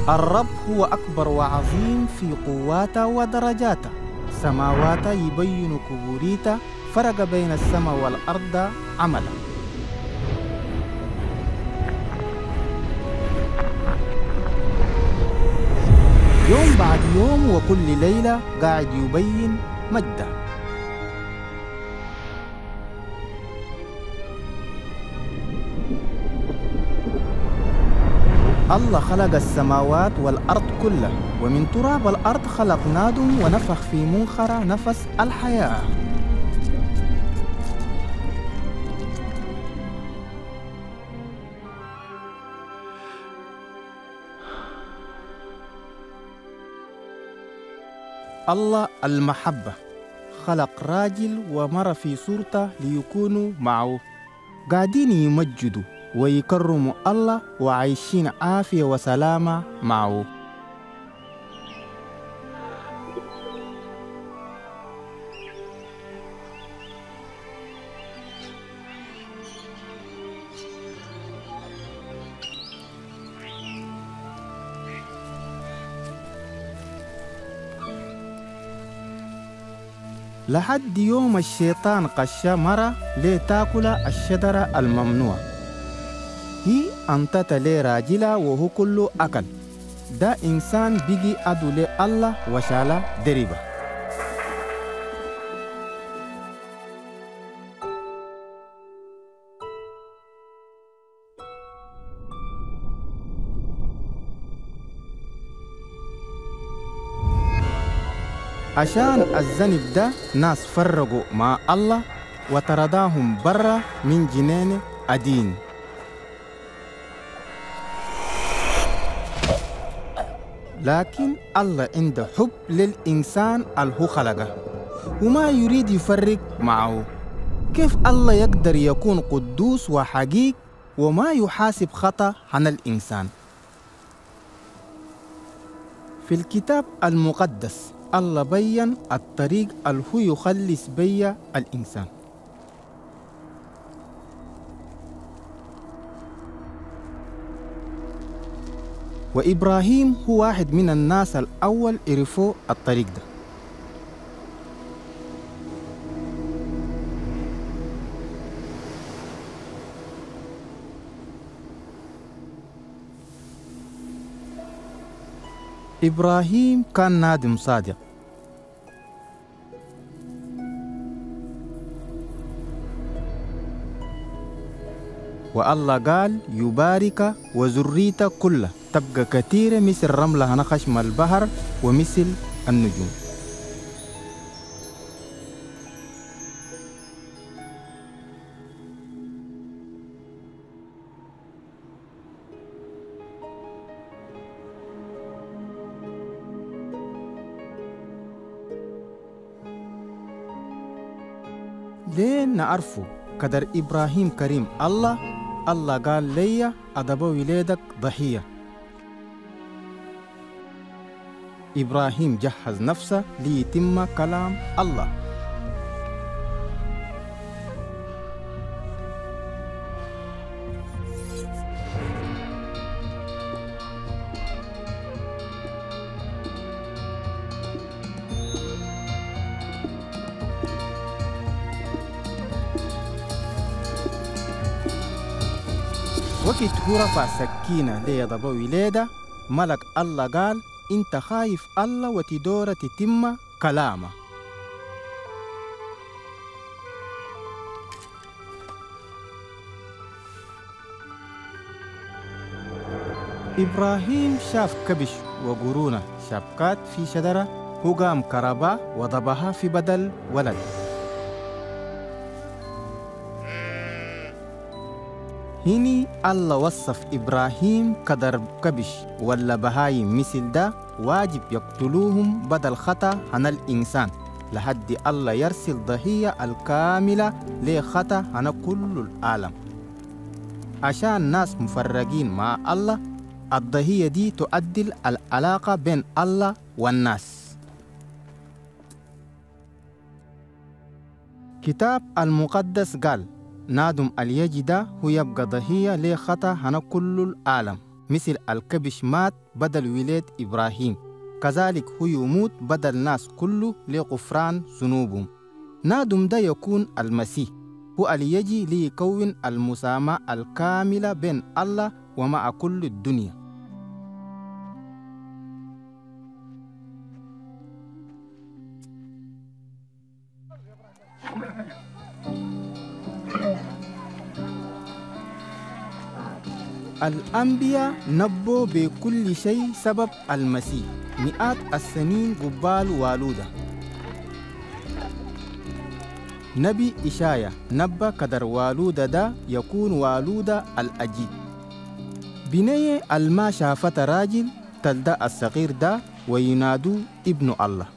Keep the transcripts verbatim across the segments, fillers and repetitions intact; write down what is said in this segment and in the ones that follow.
الرب هو أكبر وعظيم في قواته ودرجاته. سماواته يبين كبوريته، فرق بين السماء والأرض عملا. يوم بعد يوم وكل ليلة قاعد يبين مجده. الله خلق السماوات والأرض كلها، ومن تراب الأرض خلق نادم ونفخ في منخرة نفس الحياة. الله المحبة خلق راجل ومرأة في صورته ليكونوا معه، قاعدين يمجدوا ويكرموا الله وعايشين عافية وسلامة معه. لحد يوم الشيطان قشا مرة ليه تاكل الشجرة الممنوع، هي أنتت ليه راجلة وهو كله أكل. ده إنسان بيجي أدو ليه الله وشاله دربة. عشان الذنب ده ناس فرقوا مع الله وطرداهم برا من جنان أدين. لكن الله عنده حب للإنسان اللي خلقه وما يريد يفرق معه. كيف الله يقدر يكون قدوس وحقيق وما يحاسب خطأ عن الإنسان؟ في الكتاب المقدس الله بيّن الطريق اللي هو يخلص بيا الإنسان. وإبراهيم هو واحد من الناس الأول عرفوا الطريق ده. إبراهيم كان نادم صادق، والله قال يبارك وذريتك كلها تبقى كثيرة مثل رملة نخشم البحر ومثل النجوم. لين نعرفوا قدر إبراهيم كريم الله، الله قال لي أدب ولادك ضحية. إبراهيم جهز نفسه ليتم كلام الله. وقت هو رفع سكينة ليضب ولادة، ملك الله قال انت خايف الله وتدور تتم كلامه. إبراهيم شاف كبش وقرونة شبكات في شجرة، هو قام كربا وضبها في بدل ولد. هني الله وصف إبراهيم قدر كبش ولا بهايم مثل ده واجب يقتلوهم بدل خطأ عن الإنسان، لحد الله يرسل ضحية الكاملة لخطأ عن كل العالم. عشان ناس مفرقين مع الله، الضحية دي تؤدي العلاقة بين الله والناس. كتاب المقدس قال نادم اليجي ده هو يبقى ضحية لخطأ عن كل العالم. مثل الكبش مات بدل ولاد إبراهيم، كذلك هو يموت بدل الناس كله لغفران ذنوبهم. نادم ده يكون المسيح، هو اللي يجي ليكون المساماة الكاملة بين الله ومع كل الدنيا. الأنبياء نبوا بكل شيء سبب المسيح مئات السنين قبال والوده. نبي إشايا نبى قدر والودة ده يكون والودة الأجيب. بنية الما شافت راجل تلدى الصغير ده وينادو ابن الله.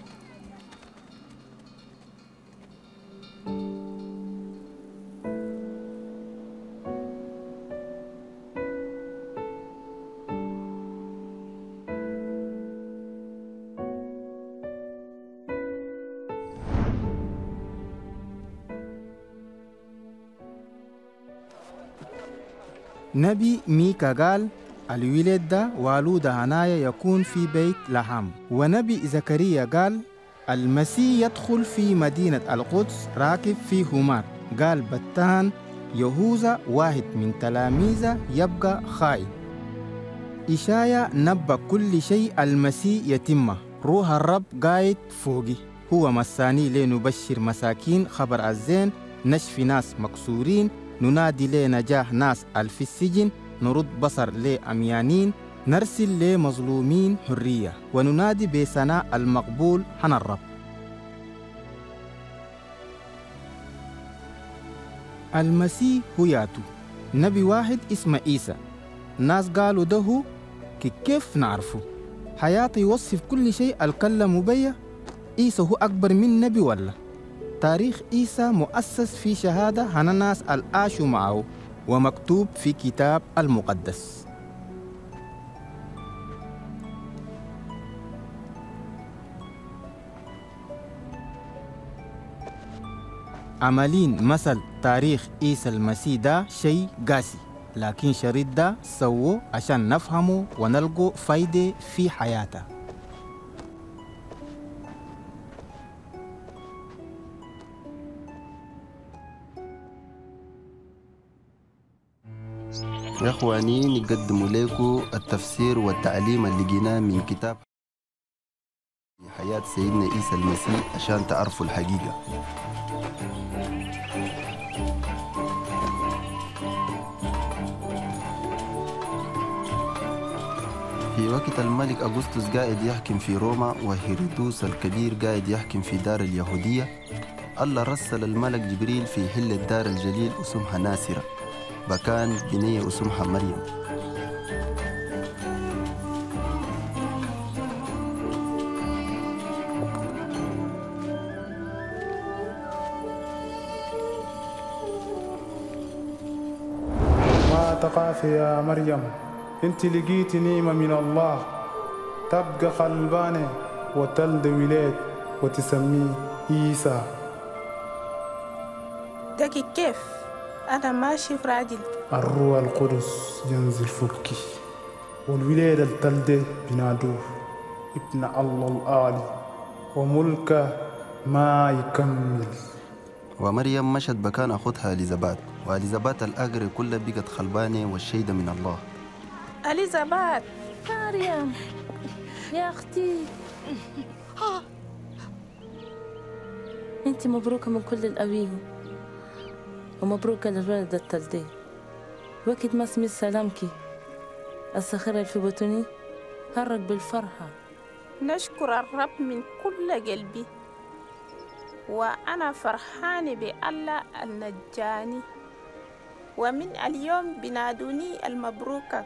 نبي ميكا قال الولد ده والود هنايا يكون في بيت لحم. ونبي زكريا قال المسيح يدخل في مدينة القدس راكب في حمار. قال بتان يهوذا واحد من تلاميذه يبقى خائن. إشايا نبى كل شيء المسيح يتم. روح الرب قايد فوقي، هو مساني لنبشر مساكين خبر الزين، نشفي ناس مكسورين، ننادي لنجاح ناس في السجن، نرد بصر لأميانين، نرسل لمظلومين حرية، وننادي بسناء المقبول حن الرب. المسيح هو ياتو. نبي واحد اسمه عيسى، الناس قالوا ده هو، كيف نعرفه؟ حياتي يوصف كل شيء الكلم بيه. عيسى هو أكبر من نبي ولا؟ تاريخ عيسى مؤسس في شهادة عن الناس العاشوا معه ومكتوب في كتاب المقدس. عملين مثل تاريخ عيسى المسيح ده شيء قاسي، لكن شريط ده سووه عشان نفهمه ونلقوا فايدة في حياته. يا اخواني نقدم لكم التفسير والتعليم اللي لقيناه من كتاب حياة سيدنا عيسى المسيح عشان تعرفوا الحقيقة. في وقت الملك أغسطس قاعد يحكم في روما وهيرودوس الكبير قاعد يحكم في دار اليهودية، الله رسل الملك جبريل في حل الدار الجليل اسمها ناصرة، بكان بنية اسمها مريم. ما تخافي يا مريم، انت لقيت نعمة من الله، تبقى قلبانة وتلد ولاد وتسميه عيسى. دقي كيف؟ أنا ماشي في راجل. الروح القدس ينزل فوقي، والولاد التلد بنادوه ابن الله الآلي، وملكه ما يكمل. ومريم مشت بكان أخذها إليزابات، وإليزابات الأقرب كلها بقت خلبانة والشيدة من الله. إليزابات مريم يا أختي، أنت مبروكة من كل الأبيين، ومبروكة للولد التلدي. وقت ما سميت سلامك الصخرة اللي في بطني هرق بالفرحة. نشكر الرب من كل قلبي، وأنا فرحانة بالله النجاني، ومن اليوم بنادوني المبروكة.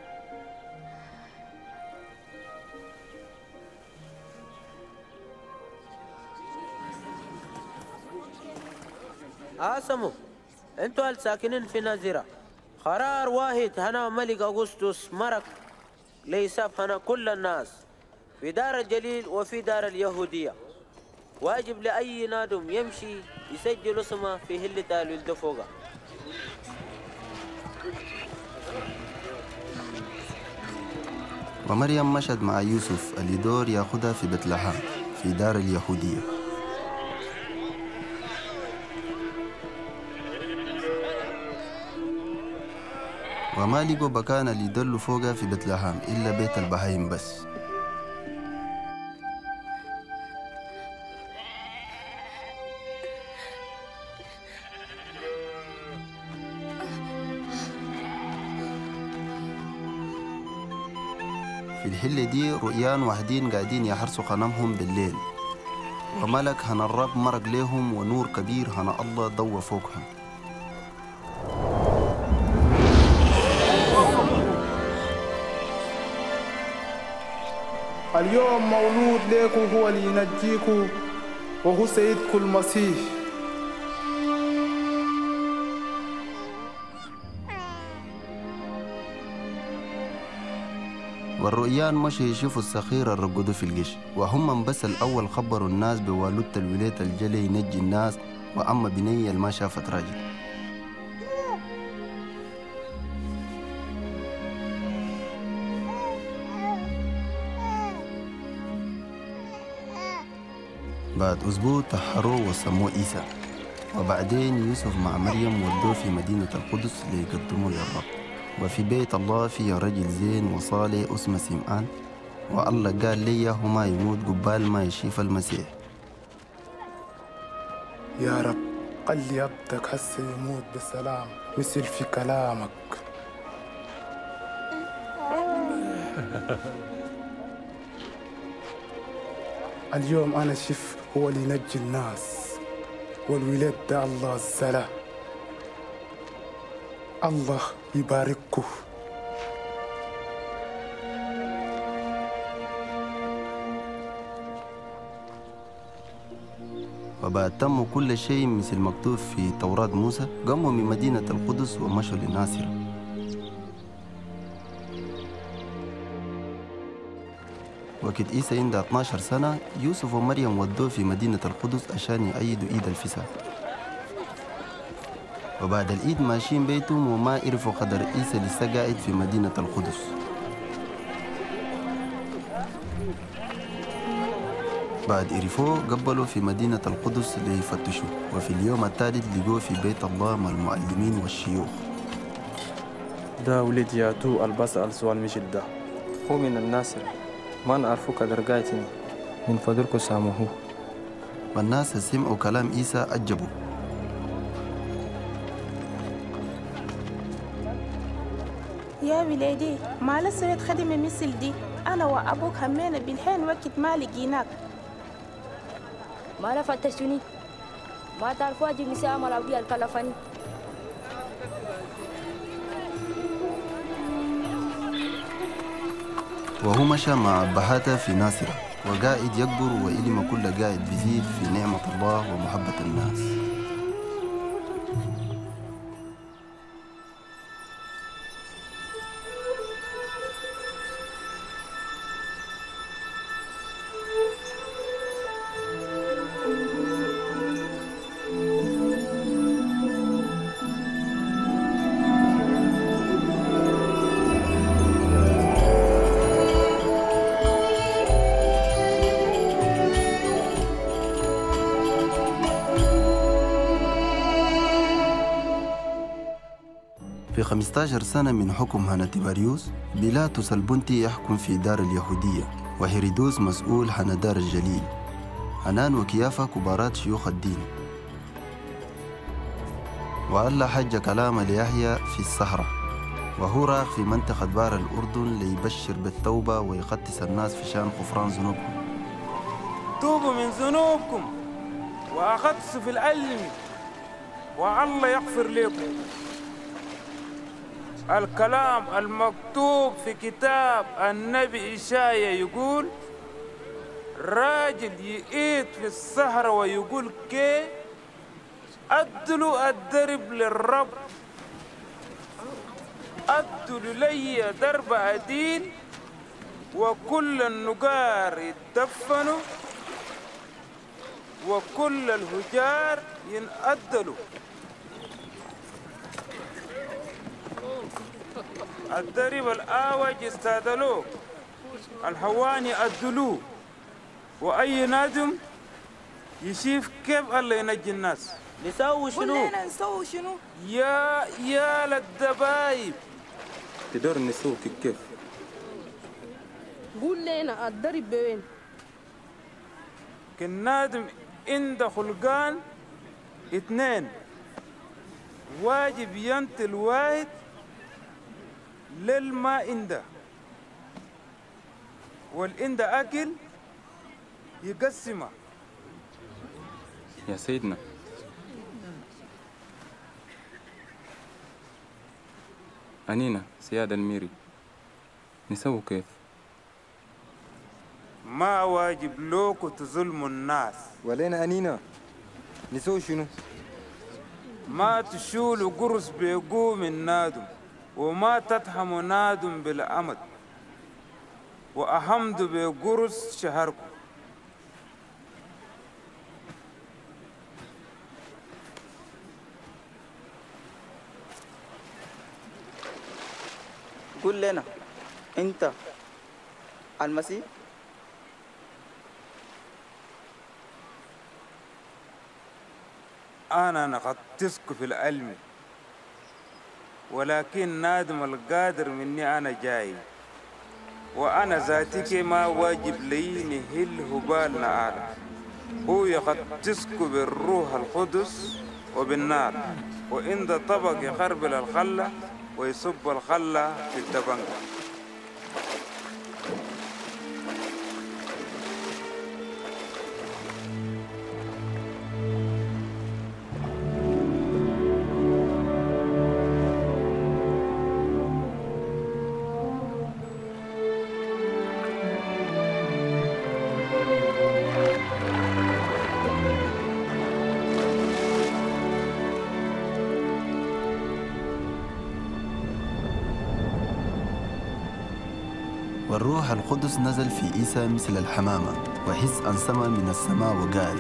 آسمو انتوا الساكنين في نازرة، قرار واحد هنا ملك أغسطس مرك ليساب هنا كل الناس في دار الجليل وفي دار اليهودية. واجب لأي نادم يمشي يسجل اسمه في هلة الولد فوقه. ومريم مشت مع يوسف اللي دور ياخدها في بيت لحم في دار اليهودية. وما لقوا مكان اللي يدلوا فوقها في بيت لحم إلا بيت البهايم بس. في الحلة دي رؤيان واحدين قاعدين يحرسوا غنمهم بالليل، وملك هنا الرب مرق ليهم ونور كبير هنا الله ضوى فوقهم. اليوم مولود لكم هو اللي ينجيكم وهو سيدكم المسيح. والرؤيان مشوا يشوفوا الصخير الرقدوا في القش، وهم بس الأول خبروا الناس بوالدة الولاية الجلي ينجي الناس، وأما بنية اللي ما شافت راجل. بعد أسبوع طهروه وسموه عيسى، وبعدين يوسف مع مريم ودوه في مدينة القدس ليقدموه للرب. وفي بيت الله في رجل زين وصالح اسمه سمعان، والله قال لي هما يموت قبال ما يشيف المسيح. يا رب قل عبدك هسه يموت بسلام مثل في كلامك. اليوم أنا شف هو اللي ينجي الناس، والولاد ده الله الزلا. الله يبارككم. وبعد تموا كل شيء مثل مكتوب في توراة موسى، قاموا من مدينة القدس ومشوا لناصرة. وقت عيسى عنده اثني عشر سنة، يوسف ومريم ودوه في مدينة القدس عشان يأيدوا عيد الفصح. وبعد العيد ماشيين بيتهم وما عرفوا قدر عيسى لسه قاعد في مدينة القدس. بعد عرفوه قبلوا في مدينة القدس ليفتشوا، وفي اليوم الثالث لقوه في بيت الله مع المعلمين والشيوخ. ده ولد ياتو البسأل سؤال مشد ده، هو من الناصرة، ما نعرفه قدر قايتين من فضلكم ساموه. والناس سمعوا كلام عيسى عجبوا. يا ولادي ما لسه خدمة مثل دي، أنا وأبوك همينا بالحين وقت ما لقيناك. ما فتشتني، ما تعرفوا أجي مساء مراوي الكلفاني. وهو مشى مع أبهاته في ناصرة، وقاعد يكبر وإلما كل قاعد بيزيد في نعمة الله ومحبة الناس. في خمسة عشر سنة من حكم هنا تيبريوس، بيلاطس البنطي يحكم في دار اليهودية، وهيرودوس مسؤول عن دار الجليل. حنان وكيافة كبارات شيوخ الدين. والله حج كلام ليحيى في الصحراء، وهو راح في منطقة بار الأردن ليبشر بالتوبة ويقدس الناس في شان غفران ذنوبهم. توبوا من ذنوبكم وأغطسوا في العلم والله يغفر لكم. الكلام المكتوب في كتاب النبي إشعيا يقول: راجل يئيت في الصحراء ويقول كي أدلوا الدرب للرب، أدلوا لي درب عديل، وكل النجار يدفنوا وكل الهجار ينأدلوا. الدرب الآوج استادلوه الحواني أدلوه، وأي نادم يشوف كيف الله ينجي الناس. نسوي شنو؟ قول لنا نسوي شنو؟ يا يا للدبايب تقدر نسوي كيف؟ قول لنا الضرب بوين؟ كالنادم عند خلقان اثنين، واجب ينتل واحد للما عنده، والعند أكل يقسمه. يا سيدنا أنينا سيادة الميري نسوي كيف؟ ما واجب لوكو تظلموا الناس. ولينا أنينا نسوي شنو؟ ما تشولوا قرص بيقوم النادم، وما تتحموا نادم بالأمد، وأحمدوا بقرص شهركم. قول لنا انت المسيح؟ أنا نغطسك في العلم، ولكن نادم القادر مني أنا جاي، وأنا ذاتك ما واجب لي نهل هبالنا أعلى. هو يغطسك بالروح القدس وبالنار، وعند طبق يخربل الخلة ويصب الخلة في الدبنجة. والروح القدس نزل في عيسى مثل الحمامة، وحس أنسمة من السماء وقال: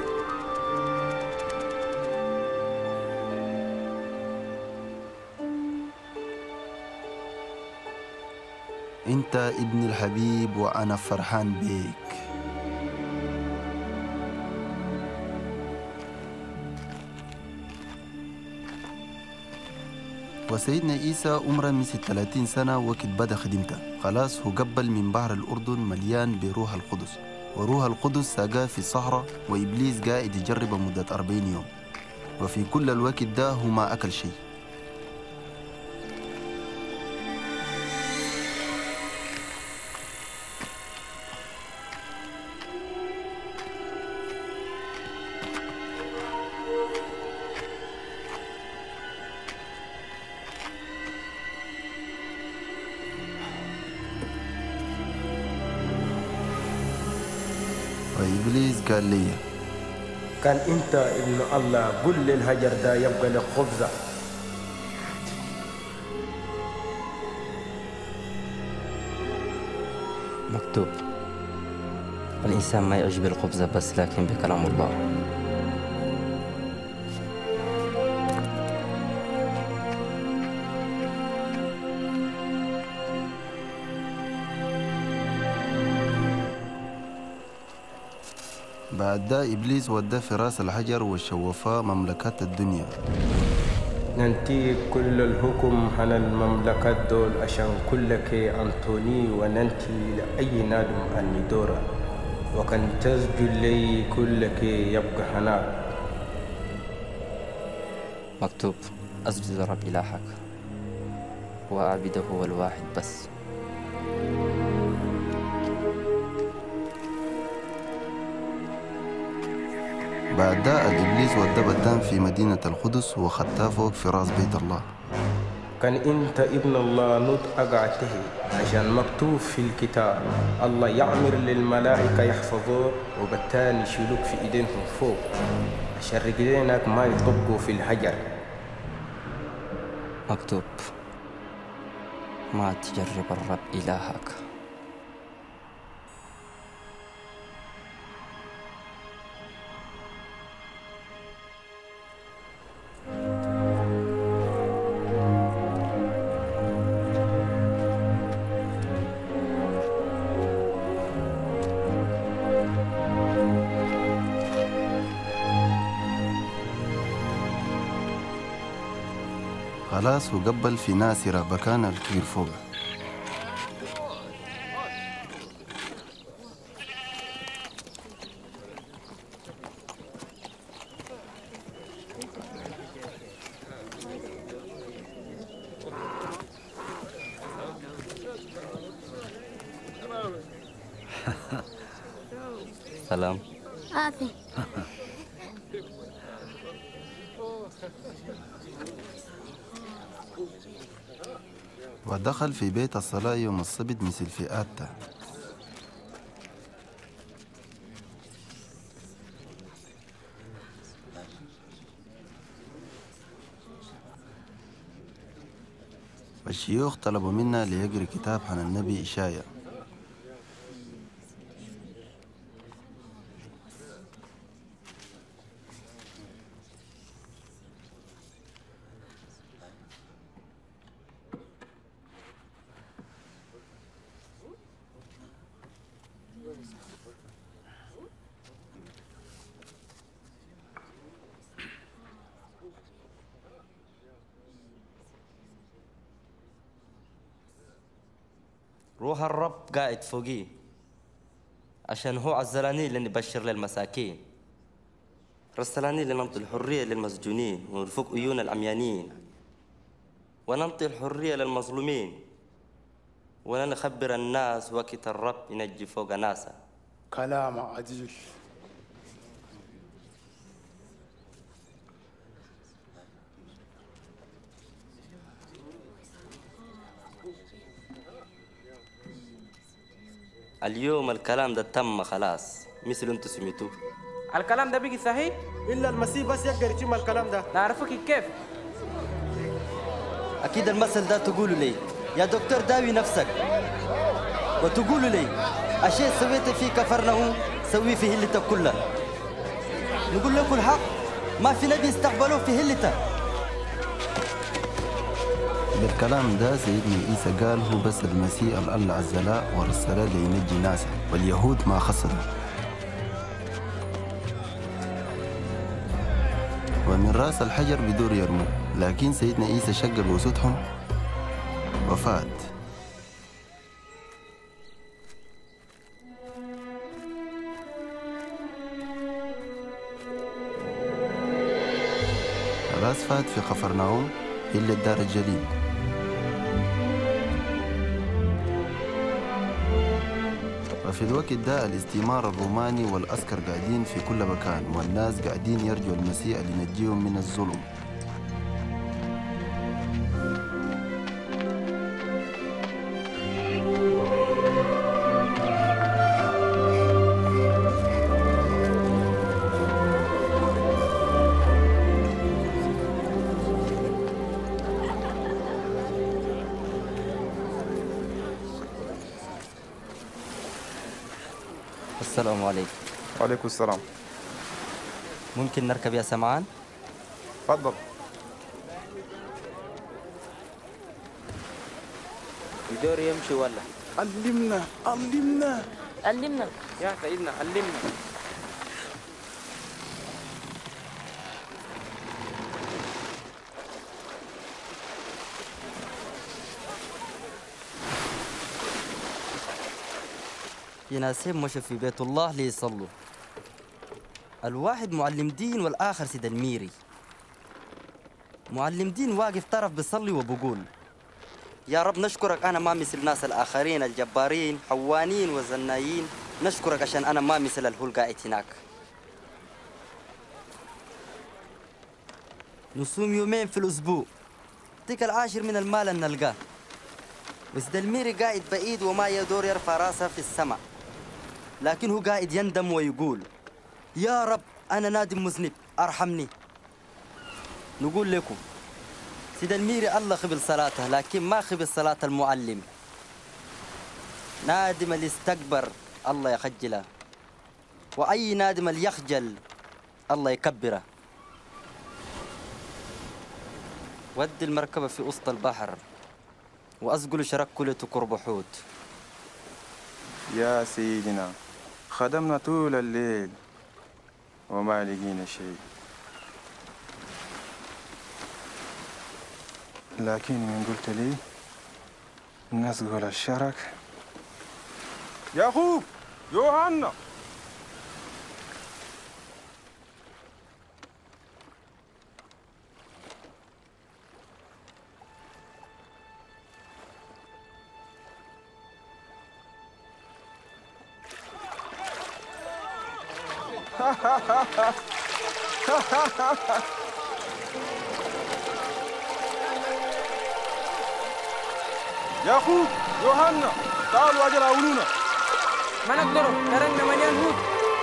أنت ابن الحبيب وأنا فرحان بيك. وسيدنا عيسى عمره مثل ثلاثين سنة وقت بدأ خدمته. خلاص هو قبل من بحر الأردن مليان بروح القدس، وروح القدس ساقاه في الصحراء، وإبليس قاعد يجربه مدة أربعين يوم، وفي كل الوقت ده هو ما أكل شيء. وإبليس قال لي: كان أنت ابن الله قل للهجر ده يبقى لك خبزة. مكتوب: الإنسان ما يعيش بالخبزة بس لكن بكلام الله. بعد ده إبليس وداه في راس الحجر وشوفاه مملكات الدنيا. ننتي كل الحكم على المملكات دول عشان كلك أنتوني، وننتي لأي نادم أني دورا، وكان تسجد لي كلك يبقى هناك. مكتوب: أسجد رب إلهك وأعبده هو الواحد بس. بعد ده الإبليس ودى بدان في مدينة القدس وخدتها فوق في راس بيت الله. كان أنت ابن الله نط أقعته عشان مكتوب في الكتاب: الله يعمر للملائكة يحفظوه، وبالتالي يشيلوك في إيدينهم فوق عشان رجلينك ما يطبقوا في الحجر. مكتوب: ما تجرب الرب إلهك. خلاص هو قبل في ناسرة بكان الكبير فوقه. سلام. آفي. ودخل في بيت الصلاة يوم السبت مثل في آتا. الشيوخ طلبوا منا ليقرأ كتاب عن النبي إشايا. روح الرب قاعد فوقي عشان هو عزلاني لنبشر للمساكين، رسلاني لننطي الحرية للمسجونين ونفك عيون العميانين، وننطي الحرية للمظلومين، ولنخبر الناس وقت الرب ينجي فوق ناسا. كلام عجيب. اليوم الكلام ده تم خلاص مثل انتوا سميتوه. الكلام ده بيجي صحيح؟ إلا المسيح بس يقدر يتم الكلام ده. نعرفك كيف؟ أكيد المثل ده تقولوا لي يا دكتور داوي نفسك، وتقولوا لي الشيء سويته في كفرناهم سويه في هلتك كلها. نقول لكم الحق، ما في نبي استقبلوه في هلته. بالكلام ده سيدنا عيسى قال هو بس المسيح الله عزلاه ورسله لينجي ناسه، واليهود ما خسروا. ومن راس الحجر بدور يرموه، لكن سيدنا عيسى شق بوسطهم وفات. خلاص فات في قفرناهم إلا الدار الجليل. وفي الوقت ده الاستعمار الروماني والعسكر قاعدين في كل مكان، والناس قاعدين يرجوا المسيح لينجيهم من الظلم. السلام عليكم. وعليكم السلام. ممكن نركب يا سمعان؟ تفضل. يدور يمشي ولا؟ علمنا علمنا علمنا يا سيدنا علمنا. في ناسين مشوا في بيت الله ليصلوا، الواحد معلم دين والآخر سيد الميري. معلم دين واقف طرف بيصلي وبقول يا رب نشكرك أنا ما مثل الناس الآخرين الجبارين حوانين وزنايين، نشكرك عشان أنا ما مثل الهول قاعد هناك. نصوم يومين في الأسبوع، تلك العاشر من المال أن نلقاه. وسيد الميري قاعد بعيد وما يدور يرفع راسه في السماء، لكن هو قاعد يندم ويقول يا رب أنا نادم مذنب أرحمني. نقول لكم سيد الميري الله قبل صلاته، لكن ما قبل صلاة المعلم. نادم اللي استكبر الله يخجله، وأي نادم اللي يخجل الله يكبره. ودي المركبة في وسط البحر وأسقل شرك كلته قرب حوت. يا سيدنا خدمنا طول الليل وما لقينا شيء. لكن من قلت لي الناس قول الشرك يعقوب يوحنا يعقوب يوحنا تعالوا اجل اولونا ما نقدروا تركنا مليان هود.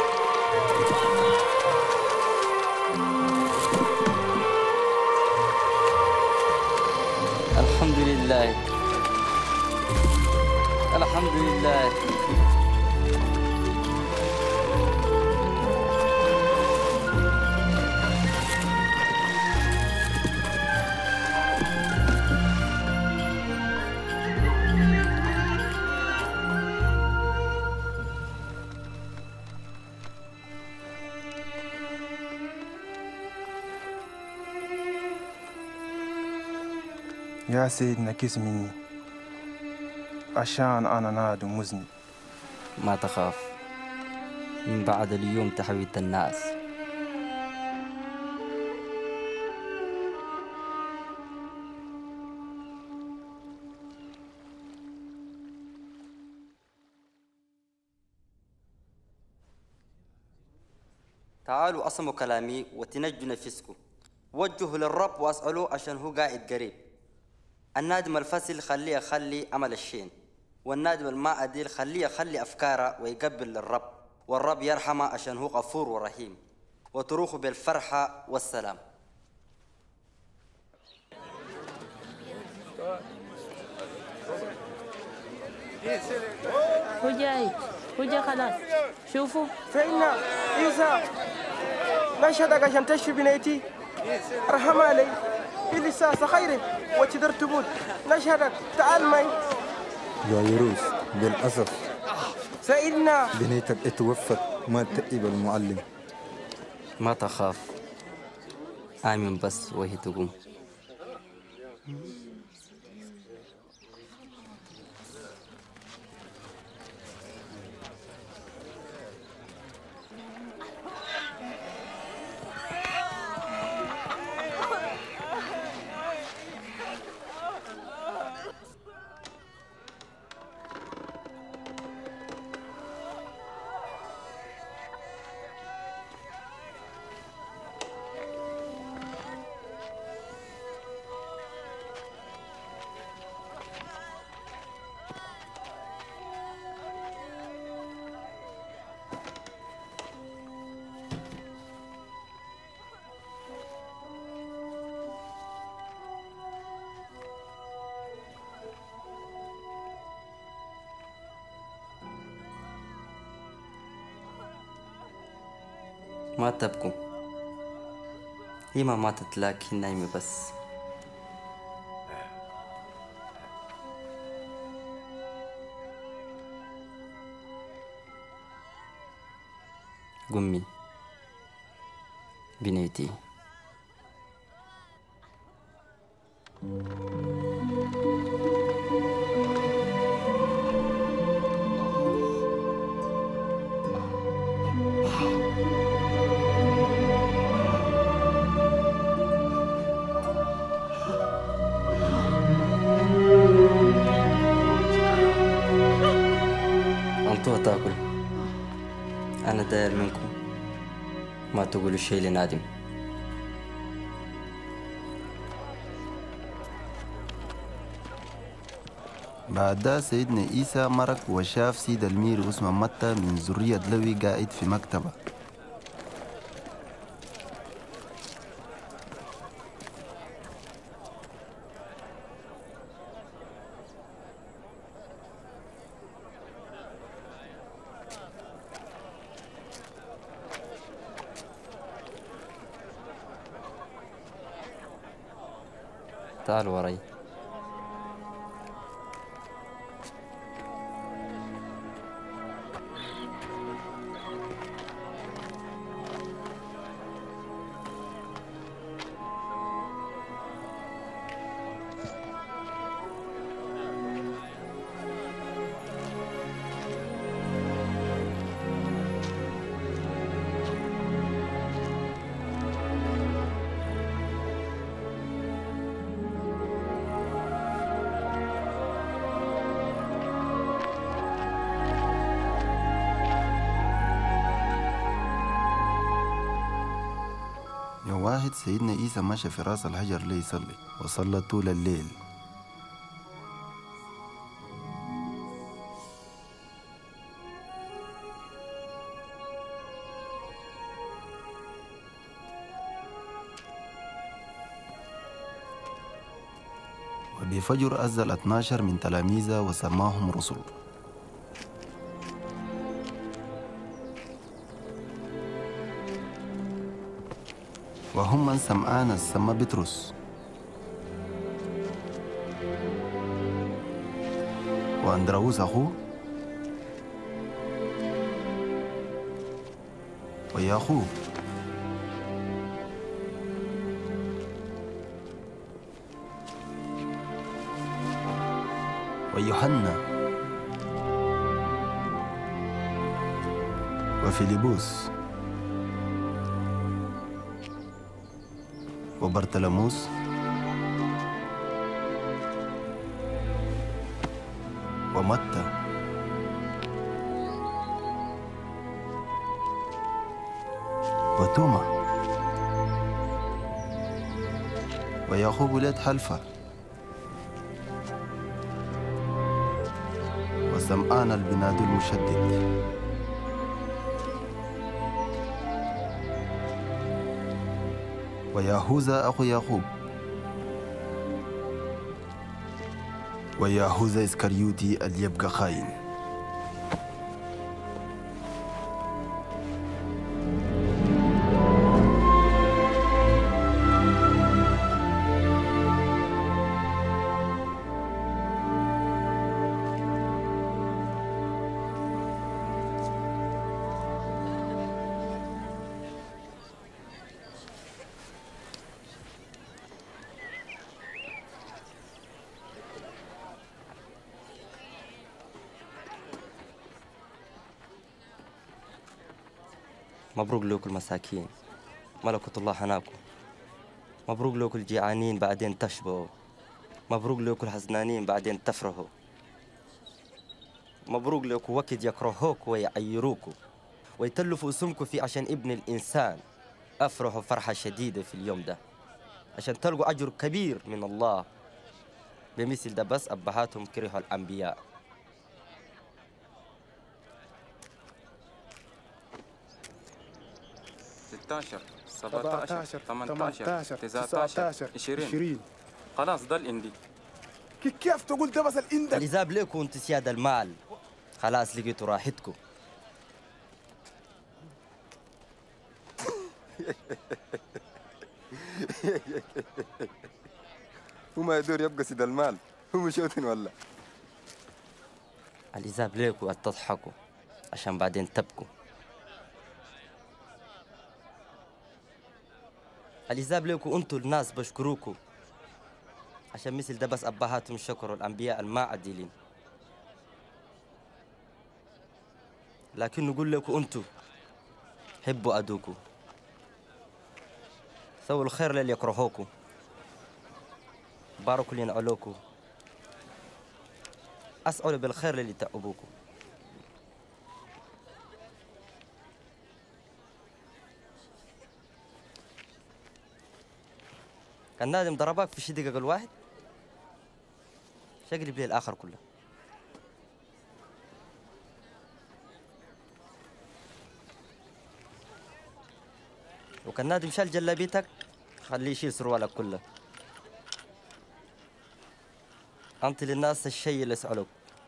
الحمد لله الحمد لله. يا سيدنا كيس مني عشان أنا نادي مذنب. ما تخاف، من بعد اليوم تحويت الناس. تعالوا أصموا كلامي وتنجوا نفسكم، وجهوا للرب واسألوه عشان هو قاعد قريب. النادم الفصل خليه يخلي عمل الشين، والنادم الماء أديل خليه يخلي أفكاره ويقبل للرب، والرب يرحمه عشان هو غفور ورحيم، وتروخوا بالفرحة والسلام. هو جاي هو جاي خلاص. شوفوا فإن إيسا نشهدك عشان تشفي بنيتي. رحم علي اللي ساسة خيري وتقدر تموت. نشهدك تعال معي. يا يروس بالأسف سيدنا بنيتك اتوفت ما تقبل المعلم. ما تخاف، آمن بس وهي تقوم. ما تبكوا، هي ما ماتت لكن نايمة بس. قمي بنيتي. أنتوا تاكل، أنا داير منكم ما تقولوا شيء لنادم. بعد ده سيدنا عيسى مرق وشاف سيد المير اسمه متى من ذرية لوي قاعد في مكتبه. تعال وراي. واحد سيدنا عيسى مشى في راس الحجر ليصلي وصلى طول الليل. وبفجر أزل اثناشر من تلاميذه وسماهم رسل. وهم من سمعان السما بطرس وأندراوس أخوه وياقوب ويوحنا وفيليبوس وبرتلموس ومتى وتوما ويعقوب ولد حلفة وسمعان البناد المشدد ويهوذا أخو يعقوب ويهوذا إسكريوتي اللي يبقى خاين. مبروك لكم المساكين، ملكة الله حناكم. مبروك لكم الجيعانين بعدين تشبعوا. مبروك لكم الحزنانين بعدين تفرحوا. مبروك لكم وقت يكرهوك ويعيروك ويتلفوا اسمكم في عشان ابن الإنسان. أفرحوا فرحة شديدة في اليوم ده عشان تلقوا أجر كبير من الله. بمثل ده بس أبهاتهم كرهوا الأنبياء. ستاشر سبعتاشر ثمانتاشر تسعتاشر عشرين. خلاص ده الإندي. كيف تقول ده بس الإندي؟ الإذاب لكم أنت سياد المال. خلاص لقيتوا راحتكم. هو ما يدور يبقى سيد المال. هو مشوتن ولا؟ الإذاب لكم أن تضحكوا عشان بعدين تبكوا. الإذاب لكم أنتوا الناس بشكروكوا عشان مثل ده بس أبهاتهم شكروا الأنبياء الما عديلين. لكن نقول لكم أنتوا حبوا أدوكوا، سووا الخير للي يكرهوكوا، باركوا لي ينعلوكوا، أسعوا بالخير للي تأبوكوا. كان نادم ضربك في شي دقيقة الواحد شقلب لي الآخر كله. وكان نادم شال جلابيتك خليه يشيل سروالك كله. أنطي للناس الشيء اللي يسألوك.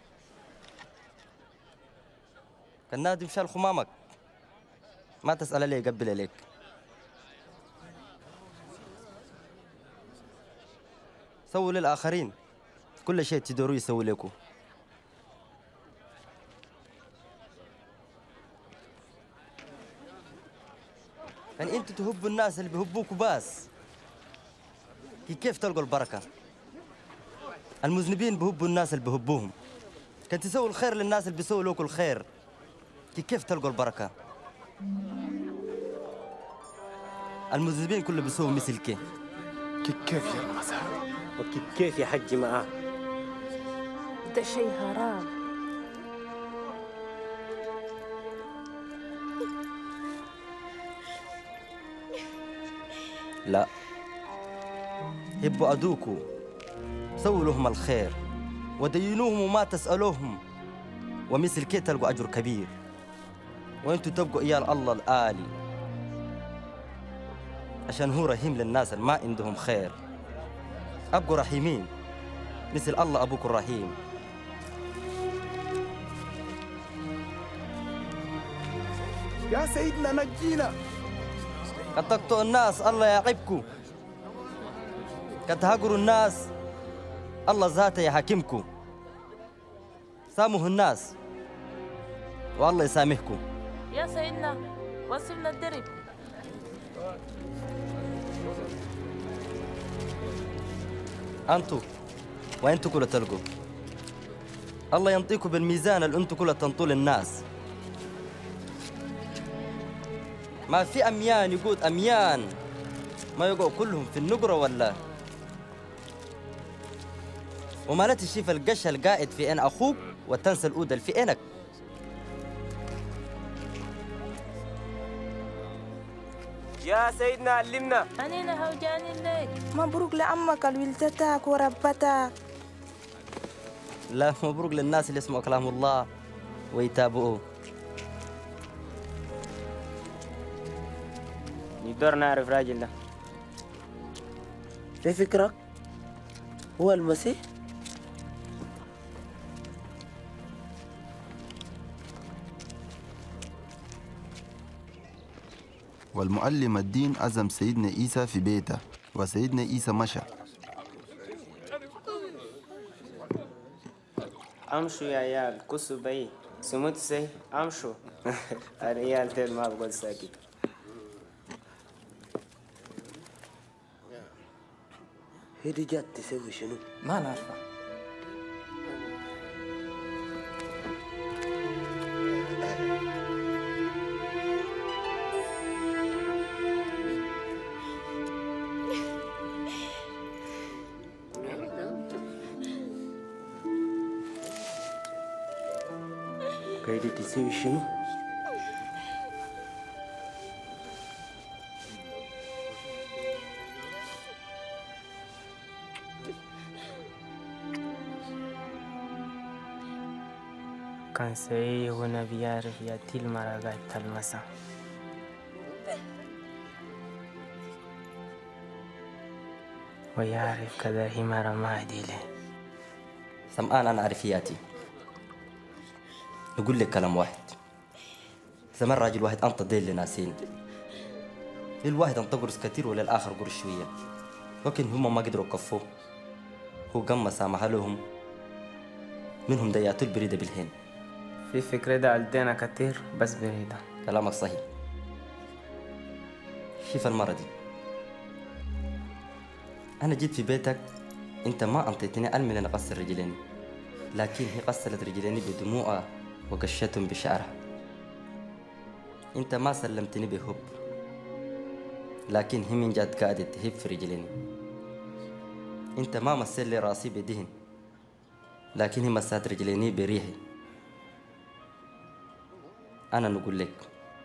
كان نادم شال خمامك ما تسأل عليه يقبل عليك. سووا للآخرين كل شيء تقدروا يسوي لكم. كان انتوا تحبوا الناس اللي بيحبوكوا بس. كيف تلقوا البركة؟ المذنبين بيحبوا الناس اللي بيحبوهم. كان تسووا الخير للناس اللي بيسووا لكم الخير. كيف تلقوا البركة؟ المذنبين كله بيسووا مثل كيف. كيف يا المسار؟ وكيف يا حجي معاه؟ ده شيء حرام. لا، هبوا أدوكوا، سووا لهم الخير ودينوهم وما تسألوهم، ومثل كي تلقوا أجر كبير، وانتوا تبقوا إيال الله الآلي، عشان هو رحيم للناس اللي ما عندهم خير. أبقوا رحيمين مثل الله أبوكم الرحيم. يا سيدنا نجينا. قد تقطعوا الناس الله يعيبكم، قد تهجروا الناس الله ذاته يحاكمكم. سامحوا الناس والله يسامحكم. يا سيدنا وصلنا الدرب. أنتوا وأنتوا كلها تلقوا، الله ينطيكم بالميزان اللي أنتوا كلها تنطوا الناس. ما في أميان يقول أميان ما يقعوا كلهم في النقرة ولا، وما لا تشوف القش القائد في عين أخوك وتنسى الأود في عينك. يا سيدنا علمنا. أنا هوجاني لك. مبروك لأمك ولدتك وربتك. لا، مبروك للناس اللي يسمعوا كلام الله ويتابعوه. نقدر نعرف راجل ده في فكرك هو المسيح؟ والمعلم الدين عزم سيدنا عيسى في بيته، وسيدنا عيسى مشى. امشوا يا عيال، كسوا بي سموت سي امشوا. العيال تيل ما بقول ساكت. هدي جات تسوي شنو؟ ما نعرفه. قاعدة تسوي شنو؟ كان سي هنا بيعرف ياتي المرقات تلمسه. ويعرف كذا همارة ما عديله. سمعان أنا عرفياتي، نقول لك كلام واحد. زمان راجل واحد أنت ديل لناسين، للواحد أنت قرص كتير وللآخر قرص شوية، لكن هم ما قدروا يكفوه. هو قام سامح لهم، منهم دياتوا البريدة بالهين. في فكرة ده عدينا كتير بس بريدة. كلامك صحيح. شوف المرة دي، أنا جيت في بيتك، أنت ما أنطيتني ألمي لأن أقصر رجليني، لكن هي قصلت رجليني بدموعها وقشتهم بشعرها. أنت ما سلمتني بهب، لكن هي من جد قاعدة تهب في رجليني. أنت ما مسل لي راسي بدهن، لكن هي مسات رجليني بريحي. أنا نقول لك،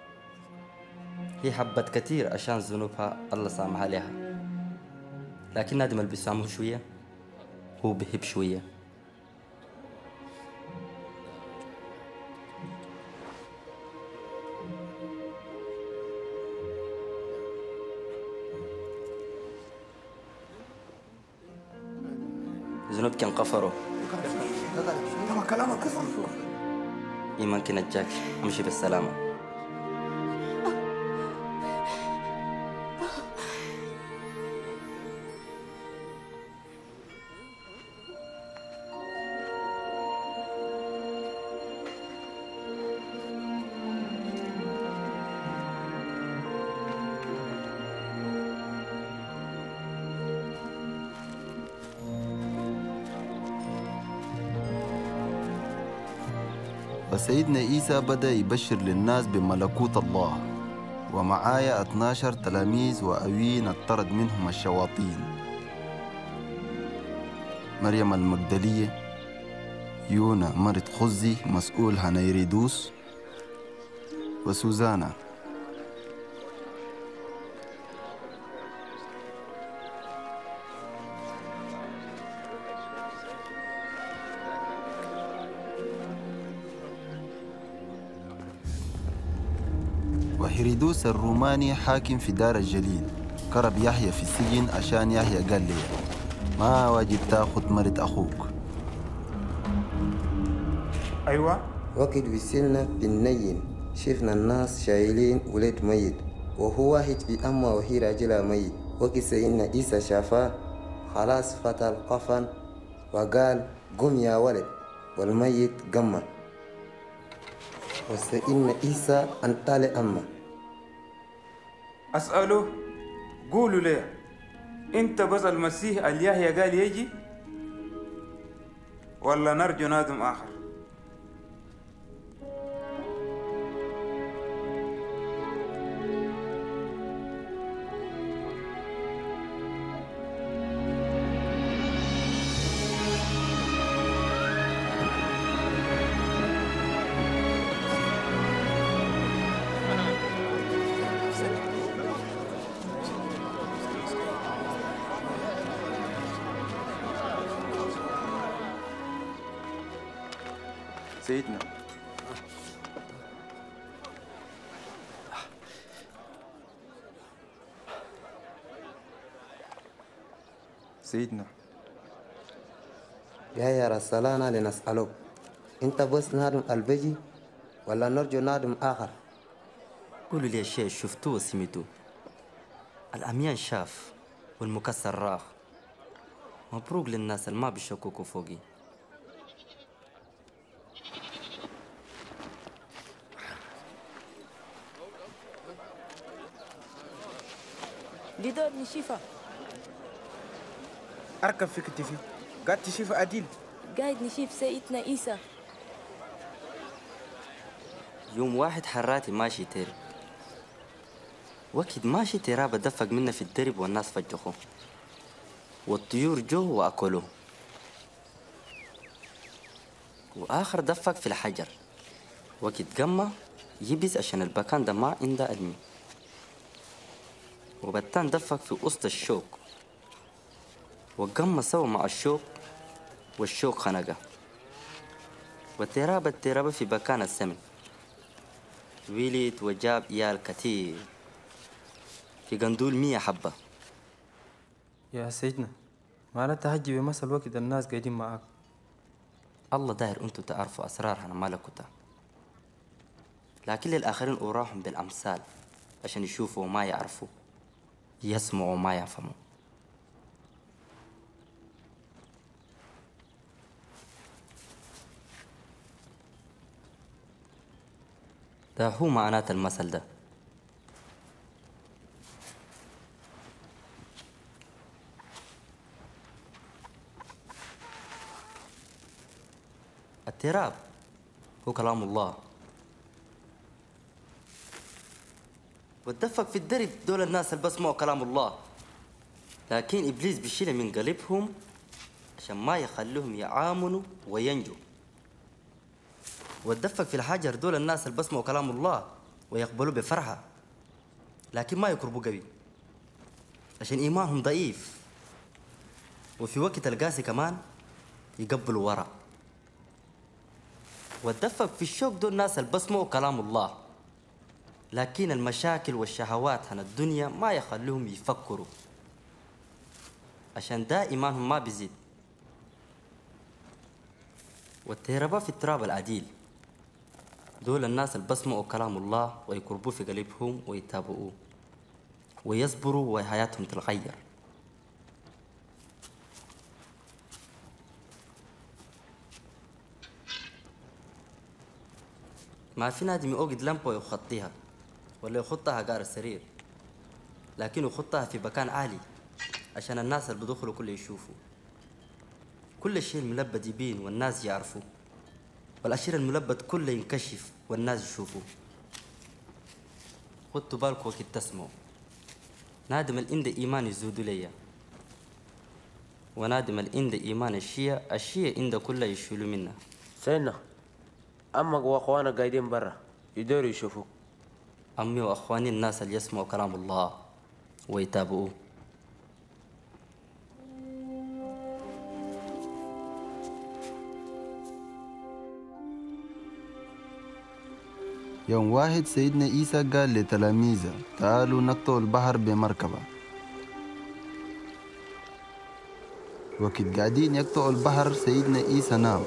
هي حبت كتير عشان ذنوبها الله سامح عليها، لكن نادم اللي بيسامحه شوية هو بهب شوية. ذنوبك انغفروا. كلامك إيمانك نجاك، امشي بالسلامة. فسيدنا عيسى بدأ يبشر للناس بملكوت الله، ومعايا اثناشر تلاميذ وأوين اطرد منهم الشياطين: مريم المجدلية، يونا مرت خزي مسؤول هنيريدوس، وسوزانا. هيرودوس الروماني حاكم في دار الجليل كرب يحيى في السجن عشان يحيى قال لي ما واجب تاخد مرت أخوك. أيوة. وقت وصلنا في النين شفنا الناس شايلين ولد ميت وهو واحد في أمه وهي راجلة ميت. وقت سيدنا عيسى شافاه خلاص فتح القفن وقال قم يا ولد والميت قم. وسيدنا عيسى أنت لأمه. أسأله قولوا ليه أنت بس المسيح اللي يحيى قال يجي ولا نرجو نادم آخر؟ سيدنا سيدنا يا يا رسالنا لنسألك انت بس نادم البجي ولا نرجو نادم آخر؟ قولوا لي شيء شفتوه وسمعتوه. العميان شاف والمكسر راح. مبروك للناس اللي ما بيشككوا فوقي. لدود نشيفة أركب في كتفي قاعد تشوف عديل قاعد نشيف سيدنا عيسى. يوم واحد حراتي ماشي ترب وكد ماشي تراب دفق منا في الدرب والناس فجخوه والطيور جو وأكلوه وآخر دفق في الحجر وكد قمة يبس عشان البكان ده ما عنده ألمي وبتان دفق في وسط الشوك وقمة سوى مع الشوك والشوك خنقه والترابة الترابة في بكان السمن ولد وجاب إيال كتير في قندول مية حبة. يا سيدنا ما لا تهجي بمثل وقت الناس قاعدين معاك. الله داير أنتوا تعرفوا أسرارها ما لكوتا لكن للآخرين أوراهم بالأمثال عشان يشوفوا ما يعرفوا يسمعوا ما يفهموا. ده هو معنات المثل ده. التراب هو كلام الله واتدفق في الدرب دول الناس اللي بسمعوا كلام الله لكن إبليس بيشيله من قلبهم عشان ما يخلوهم يعاملوا وينجوا. واتدفق في الحجر دول الناس اللي بسمعوا كلام الله ويقبلوا بفرحة لكن ما يقربوا قوي عشان إيمانهم ضعيف وفي وقت القاسي كمان يقبلوا ورا. واتدفق في الشوك دول الناس اللي بسمعوا كلام الله لكن المشاكل والشهوات عن الدنيا ما يخلوهم يفكروا عشان ده إيمانهم ما بيزيد. والتهرباء في التراب العديل دول الناس اللي بسمعوا كلام الله ويقربوا في قلبهم ويتابعوه ويصبروا وحياتهم تتغير. ما في نادم يوقد لمبة ويخطيها ولا يخطها قار السرير لكن يخطها في مكان عالي عشان الناس اللي بدخلوا كله يشوفوا كل شيء الملبد يبين والناس يعرفوا والأشياء الملبد كله ينكشف والناس يشوفوا. خدوا بالكم وقت تسمعوا نادم الإند إيمان يزودوا ليا ونادم الإند إيمان الشيء الشيء إند كله يشيلوا منا. سيدنا أمك وأخوانا قاعدين برا يدوروا يشوفوك. أمي وأخواني الناس اللي يسمعوا كلام الله ويتابعوه. يوم واحد سيدنا عيسى قال لتلاميذه تعالوا نقطع البحر بمركبة. وقت قاعدين يقطعوا البحر سيدنا عيسى نام.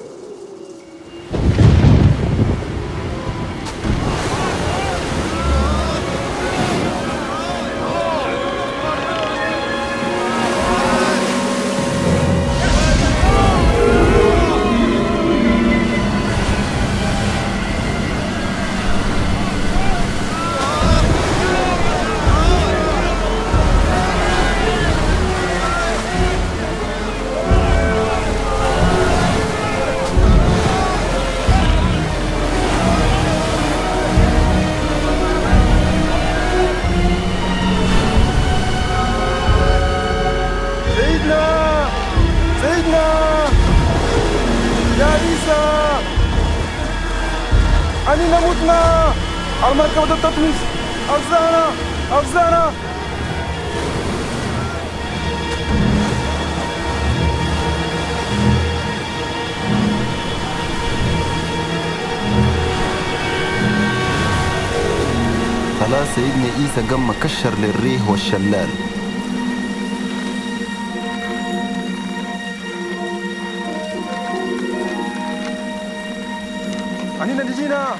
أنينا متنا المركبة تطمس أفزانا أفزانا. خلاص سيدنا عيسى قام كشر للريح والشلال. أنينا نجينا.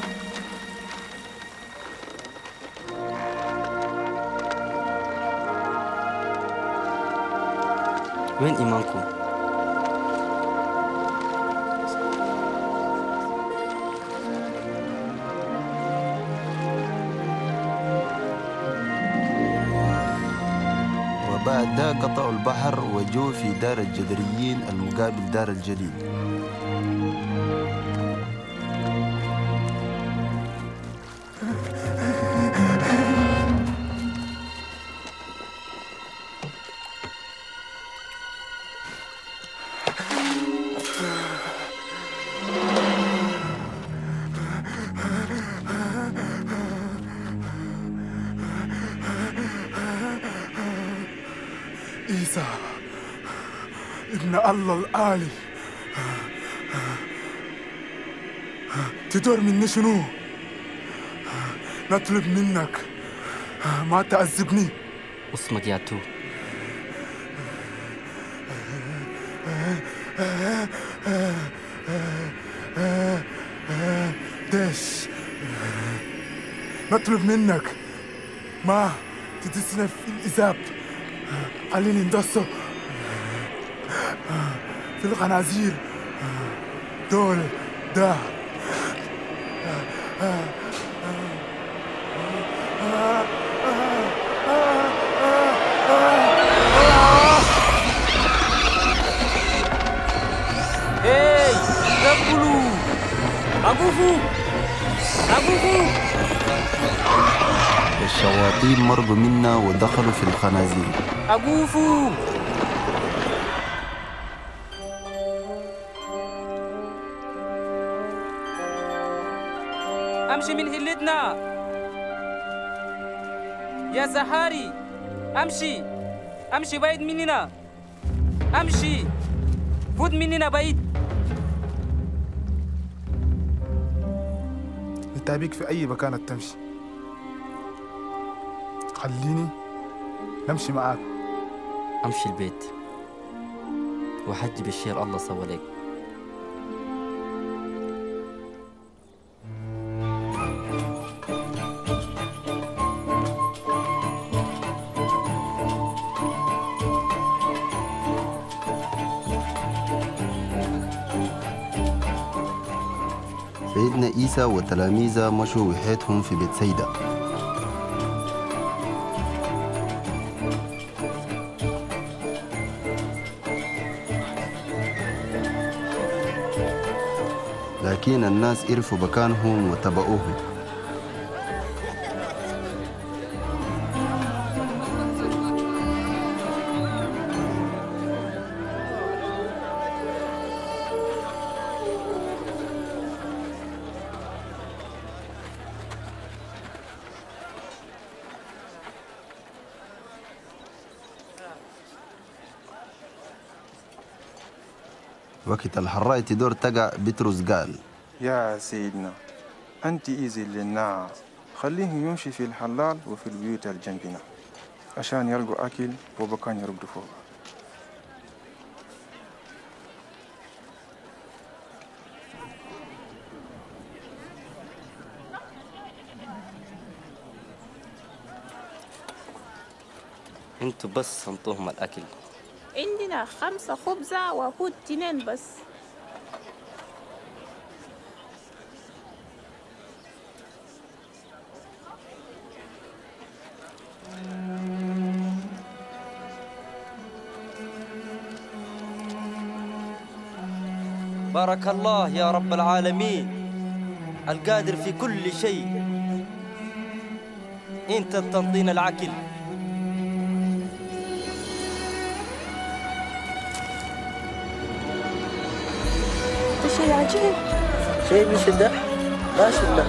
وين إيمانكم؟ وبعد ده قطعوا البحر وجوا في دار الجدريين المقابل دار الجليل. عيسى ابن الله الآلي، تدور مني شنو؟ نطلب منك ما تعذبني. اصمت يا تو. ديش نطلب منك ما تدسنا في الإذاب. خليني ندسه في الخنازير دول ده. هاي دبلو أبوفو أبوفو. الشياطين مرقوا منا ودخلوا في الخنازير. أبوفو أمشي من هلتنا يا زهاري. أمشي أمشي بعيد مننا. أمشي فوت مننا بعيد. نتابعك في أي مكان تمشي. خليني نمشي معاك. أمشي البيت وحج بالشير الله سوى لك. سيدنا عيسى وتلاميذه مشوا وحيدهم في بيت سيدة. لكن الناس عرفوا مكانهم وتبعوهم. وقت الحراء تدور تقع بطرس قال: يا سيدنا أنت إيزي للناس، خليهم يمشي في الحلال وفي البيوت الجنبنا عشان يلقوا أكل وبكان يرقدوا فوق. انتوا بس انطوهم الأكل. عندنا خمسة خبزة وهود تنين بس. بارك الله يا رب العالمين القادر في كل شيء، انت تنطينا العكل. ده شيء عجيب. شيء بشدة ما شفنا.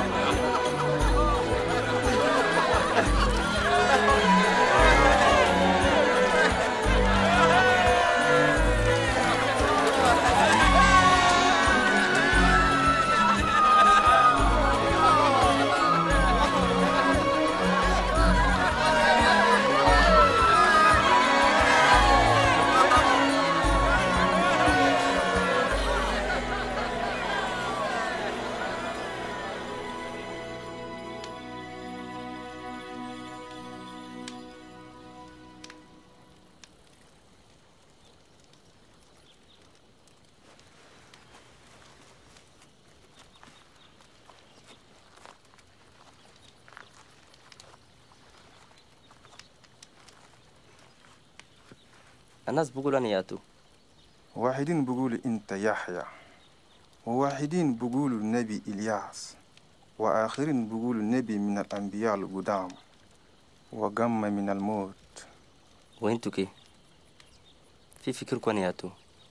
الناس بيقولوا أنا ياتو. واحدين بيقولوا أنت يحيى، وواحدين بيقولوا النبي إلياس، وآخرين بيقولوا النبي من الأنبياء القدام وقام من الموت. وانتو كي في فكركم أنا ياتو؟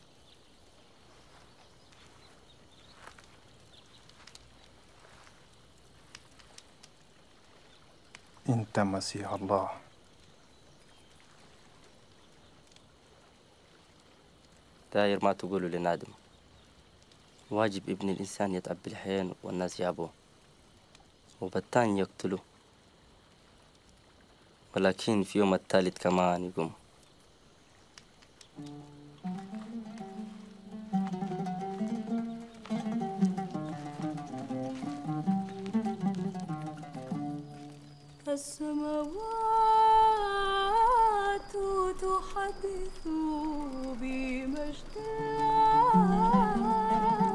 أنت مسيح الله. داير ما تقولوا لنادم، واجب ابن الإنسان يتعب بالحين والناس يابوه وبالتاني يقتلوه، ولكن في يوم الثالث كمان يقوم. السماوات تحدث بمجد الله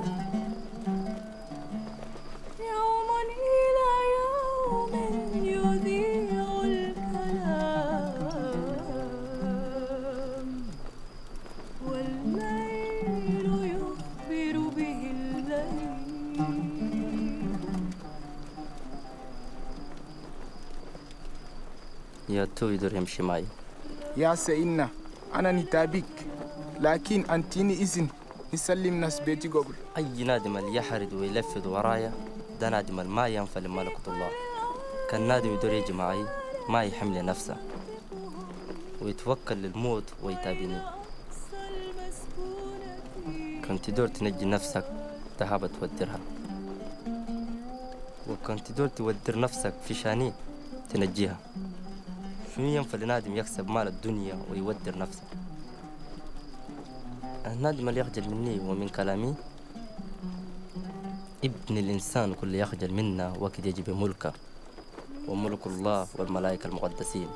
يوم إلى يوم يذيع الكلام والليل يخبر به الليل. ياتو يدور يمشي معي. يا سيدنا أنا نتابيك، لكن أنتيني إذن نسلم ناس بيتي قبل. أي نادم اللي يحرد ويلفظ ورايا ده نادم ما ينفع لملكة الله. كان نادم يدور يجي معي ما يحمل نفسه ويتوكل للموت ويتابعني. كنت تدور تنجي نفسك ذهب تودرها، وكنت تدور تودر نفسك في شاني تنجيها. شنو ينفع لنادم يكسب مال الدنيا ويودر نفسه؟ النادم اللي يخجل مني ومن كلامي ابن الإنسان كل يخجل منا وقت يجب ملكه وملك الله والملائكة المقدسين.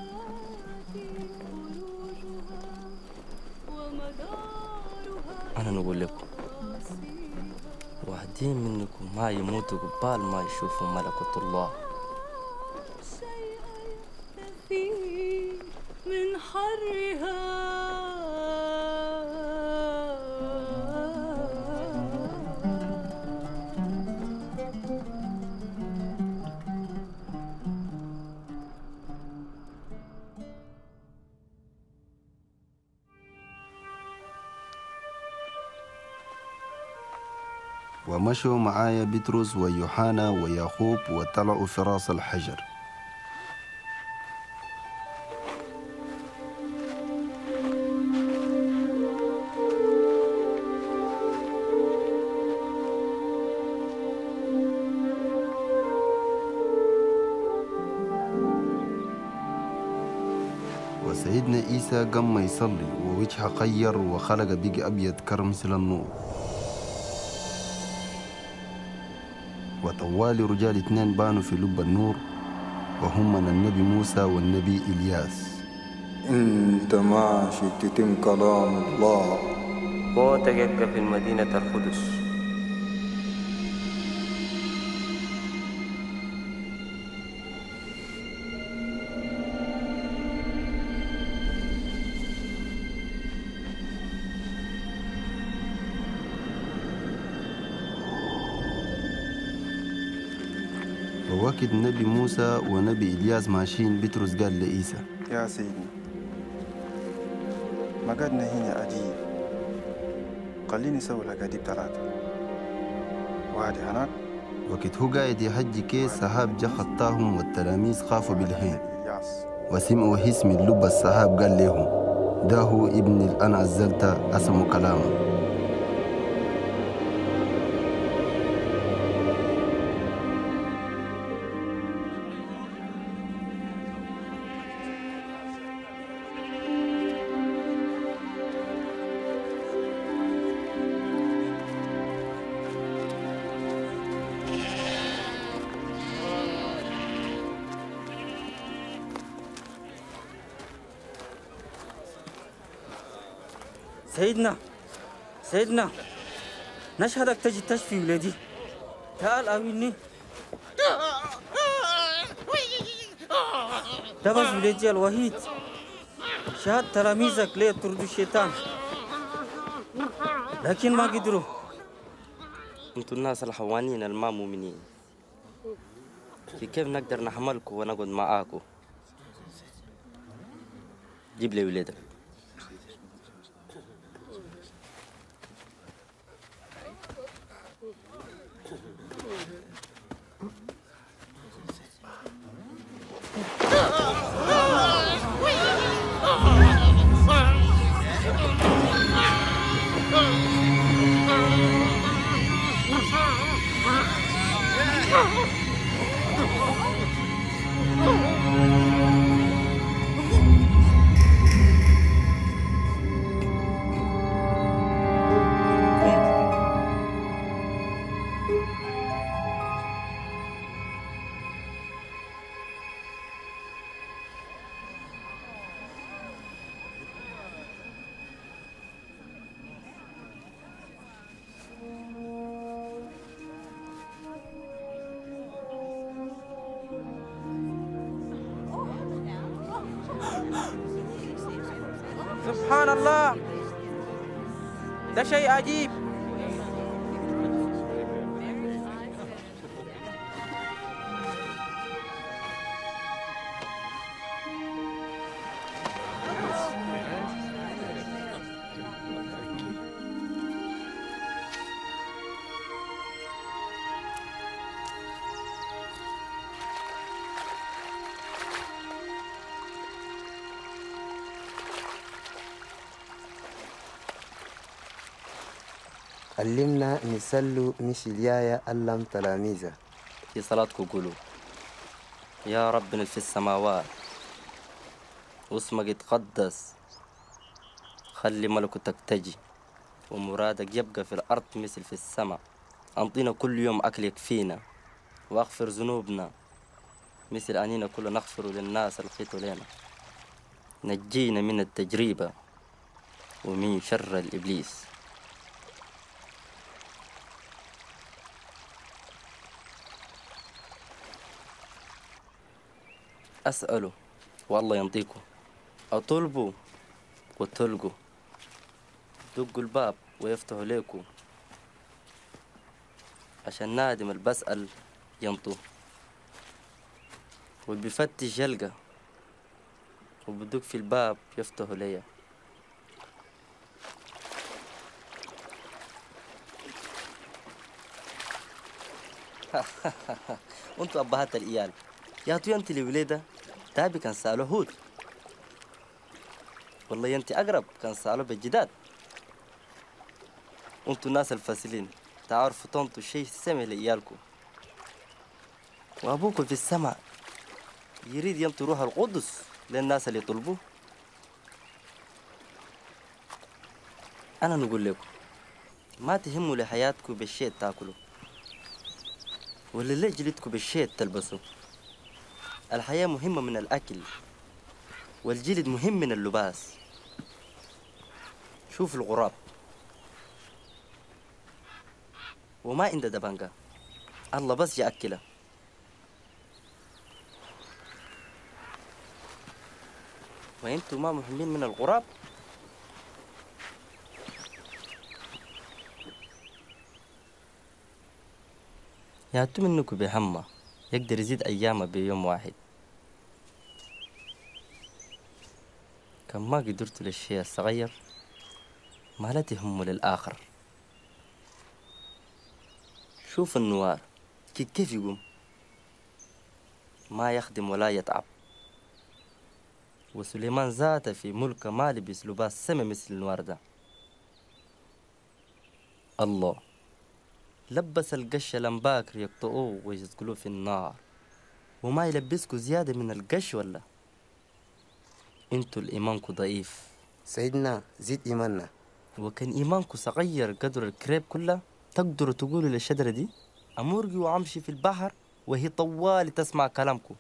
أنا نقول لكم واحدين منكم ما يموتوا قبال ما يشوفوا ملكة الله. من حرها ومشوا معايا بطرس ويوحنا ويعقوب وطلعوا في راس الحجر. وسيدنا عيسى قام يصلي ووجهه غير وخلق بقي أبيض كرمسل النور. وطوالي رجال اثنين بانوا في لب النور وهم النبي موسى والنبي إلياس. انت ماشي تتم كلام الله. موتك في المدينة القدس. ووقت النبي موسى ونبي إلياس ماشيين بطرس قال لعيسى: يا سيدي مقعدنا هنا عجيب، خليني اسوي لك عجيب ثلاثة. واحد هناك. وقت هو قاعد يحجي كيس سحاب جا خطاهم والتلاميذ خافوا بالهين وسمعوا اسم اللب السحاب قال لهم: ده هو ابن الأنا عزلت أسموا كلامه. سيدنا سيدنا نشهدك تجي تشفي ولدي. تعال أويني. ده بس ولدي الوحيد. شهد تلاميذك ليه يطردوا الشيطان لكن ما قدروا. انتوا الناس الحوانين الما مؤمنين، كيف نقدر نحملكم ونقعد معاكم؟ جيب لي ولادك. سبحان الله، ده شيء عجيب. علمنا نسلو مش اليايا علم تلاميذه. في صلاتكم قولوا: يا ربنا في السماوات واسمك يتقدس، خلي ملكوتك تجي ومرادك يبقى في الأرض مثل في السماء. أنطينا كل يوم أكل يكفينا، واغفر ذنوبنا مثل أنينا كل نغفر للناس الخيط لنا. نجينا من التجربة ومن شر الإبليس. أسأله والله ينطيكم، أطلبوا وتلقوا، دقوا الباب ويفتحوا ليكم، عشان نادم اللي بسأل ينطو، واللي بيفتش يلقى، وبدق في الباب يفتحوا ليا. وانتوا أبهات الإيال يا تو ينتي لوليدة تابي كان سأله هود، والله ينتي أقرب كان سأله بالجداد. وانتوا الناس الفاسلين تعرفوا تنطوا شيء سمع لإيالكم، وأبوكم في السماء يريد ينطي روح القدس للناس اللي يطلبوه. أنا نقول لكم ما تهموا لحياتكم بالشيء تاكلوا ولا ليه جلدكم بالشيء تلبسوا. الحياة مهمة من الأكل والجلد مهم من اللباس. شوف الغراب وما عنده دبنجة، الله بس يأكله. وانتوا ما مهمين من الغراب. يعتم منكم بهمة يقدر يزيد أيامه بيوم واحد. كان ما قدرتوا للشيء الصغير ما لا تهموا للآخر. شوف النوار كيف يقوم، ما يخدم ولا يتعب. وسليمان ذاته في ملكه ما لبس لباس سما مثل النوار ده. الله لبس القش لمباكر يقطعوه ويسقلوه في النار، وما يلبسكوا زيادة من القش ولا؟ انتوا الإيمانكوا ضعيف. سيدنا زيد إيماننا. وكان إيمانكوا صغير قدر الكريب كله تقدروا تقولوا للشجرة دي أمرقي وأمشي في البحر وهي طوالي تسمع كلامكم.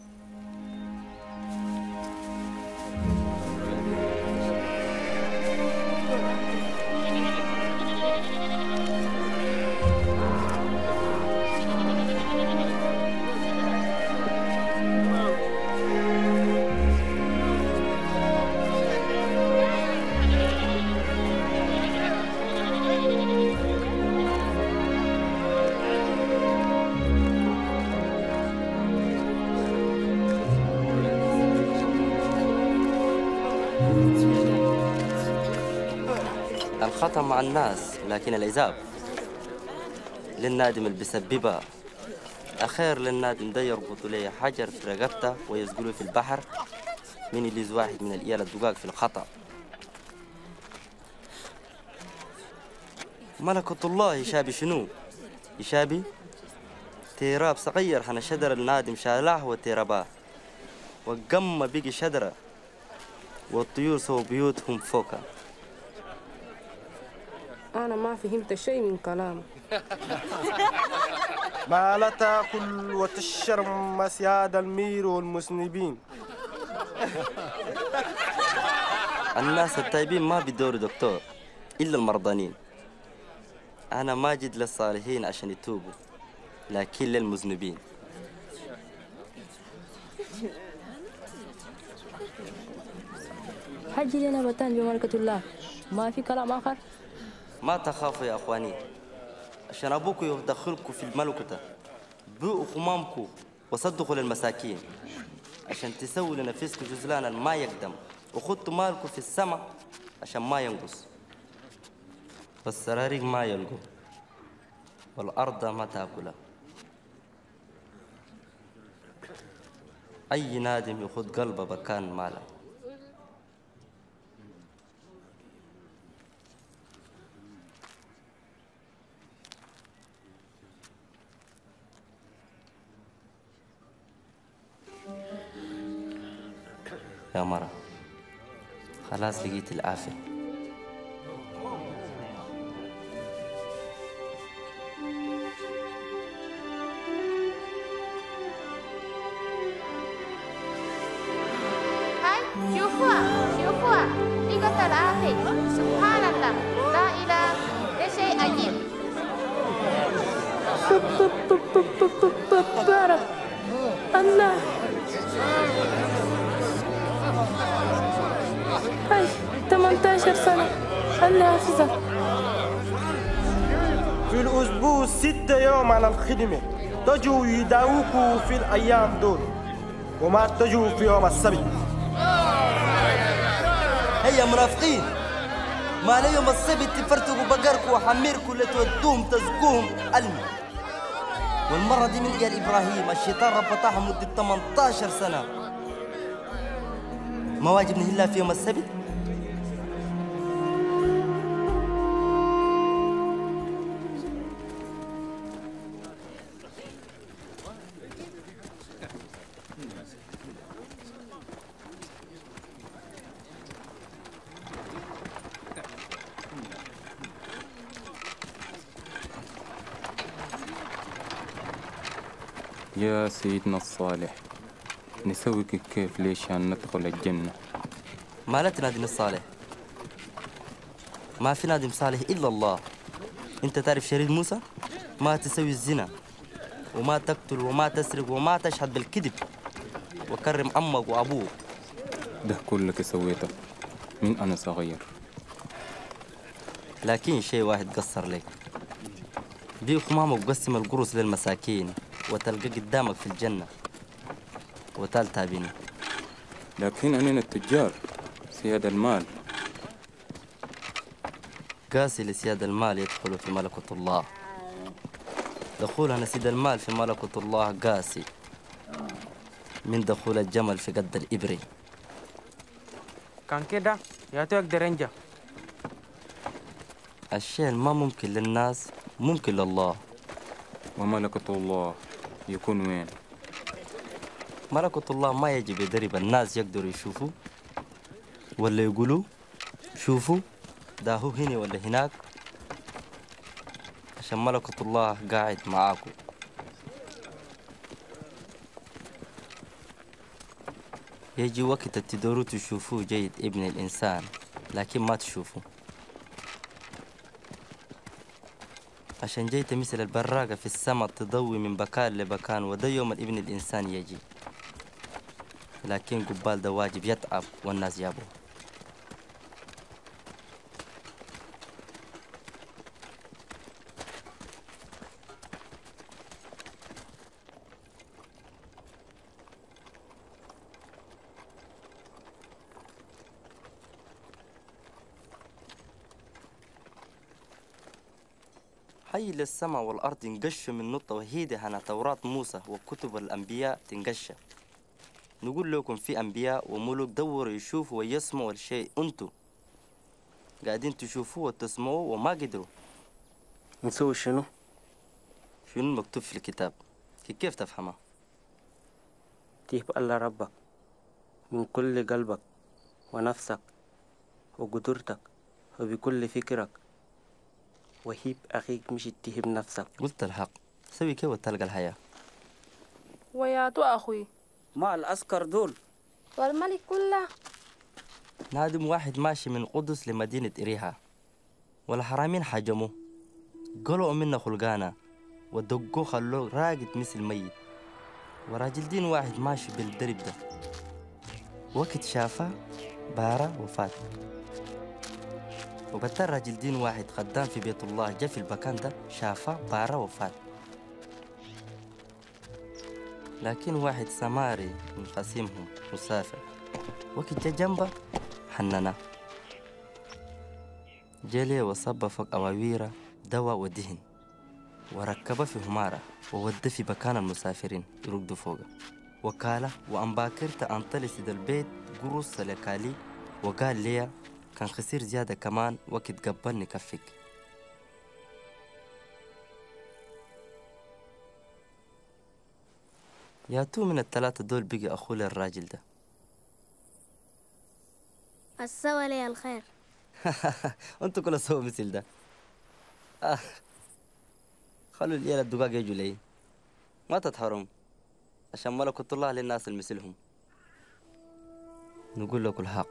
الخطأ مع الناس لكن العذاب للنادم اللي بيسببها. أخير للنادم ده يربطوا ليه حجر في رقبته ويسقلوه في البحر من يليز واحد من الإيال الدقاق في الخطأ. ملكة الله يشابي شنو؟ يشابي تيراب صغير حنا شجر النادم شالاه وتيراباه والقمة بيجي شجرة والطيور سووا بيوتهم فوقها. أنا ما فهمت شيء من كلامه. ما لا تاكل وتشرب مسياد المير والمذنبين. الناس الطيبين ما بيدوروا دكتور إلا المرضانين. أنا ما جيت للصالحين عشان يتوبوا لكن للمذنبين. حجي لنا بتان بملكة الله، ما في كلام آخر؟ ما تخافوا يا أخواني عشان أبوكم يدخلكم في الملكة. بيعوا خمامكم وصدقوا للمساكين عشان تسووا لنفسكم جزلانا ما يقدم، وخدتوا مالكم في السماء عشان ما ينقص، والسراريق ما يلقوا والأرض ما تاكلها. أي نادم يخد قلبه بكان ماله. يا مرة خلاص لقيت العافية. هاي شوفوها شوفوها لقيت العافية. سبحان الله لا إله ده شيء عجيب. بارك الله. هاي ثمانية عشر سنة الله يحفظك. في الأسبوع ستة يوم على الخدمة تجوا يداوكوا في الأيام دول وما تجوا في يوم السبت. هيا منافقين ما ليوم السبت تفرتقوا بقركم وحميركم لتودوهم تزقوهم علمي. والمرة دي من إيال إبراهيم الشيطان ربطها مدة ثمانية عشر سنة. ما واجب نهلا في يوم السبت؟ يا سيدنا الصالح، نسوي كيف ليش عشان ندخل الجنة؟ ما لا تنادم الصالح، ما في نادم صالح إلا الله. أنت تعرف شريط موسى؟ ما تسوي الزنا وما تقتل وما تسرق وما تشهد بالكذب وكرم أمك وأبوك. ده كلك سويته من أنا صغير. لكن شيء واحد قصر لك، بيخ مامك قسم القروس للمساكين وتلقى قدامك في الجنة وتال تابيني. لكن أنا التجار سياد المال. قاسي لسياد المال يدخل في ملكوت الله. دخول أنا سيد المال في ملكوت الله قاسي من دخول الجمل في قد الإبري. كان كده يا تقدر انجا. الشيء ما ممكن للناس ممكن لله. وملكوت الله يكون وين؟ ملكوت الله ما يجب يدرب الناس يقدروا يشوفوا ولا يقولوا شوفوا ده هو هنا ولا هناك، عشان ملكوت الله قاعد معاكم. يجي وقت تقدروا تشوفوا جيد ابن الإنسان لكن ما تشوفوا، عشان جيت مثل البراقة في السماء تضوي من بكان لبكان، وده يوم الابن الإنسان يجي، لكن قبال ده واجب يتعب والناس يابوه. حي للسماء والأرض تنقش من نطة وهيدة هنا توراة موسى وكتب الأنبياء تنقش. نقول لكم في أنبياء وملوك دوروا يشوفوا ويسمعوا الشيء أنتوا قاعدين تشوفوه وتسمعوه وما قدروا. نسوي شنو؟ شنو المكتوب في الكتاب؟ كيف تفهمها؟ تهب الله ربك من كل قلبك ونفسك وقدرتك وبكل فكرك، وهيب أخيك مش تهب نفسك. قلت الحق، سوي كيف وتلقى الحياة. ويا تو أخوي مع العسكر دول والملك كله. نادم واحد ماشي من قدس لمدينة إريها والحرامين حجموه، قلعوا منا خلقانا ودقوه خلوه راقد مثل ميت، وراجل دين واحد ماشي بالدرب ده وقت شافه بارا وفات. وبالتالي راجل دين واحد خدام في بيت الله جا في المكان ده شافه بارا وفات. لكن واحد سماري من قسيمهم مسافر وقت جا جنبه حننا، جالي وصب فوق أواويره دواء ودهن وركبه في همارة وودى في مكان المسافرين يرقدوا فوقه، وكاله وأن باكرت أنطلي سيد البيت قروس سلكالي وقال لي كان خسير زيادة كمان وقت قبلني كفك. يا تو من الثلاثة دول بقي أخو الراجل ده. السوى لي الخير. انتوا كل سووا مثل ده. آه. خلوا العيال الدقاق يجوا لي ما تتحرم عشان ملكوت الله للناس المثلهم. نقول لكم الحق،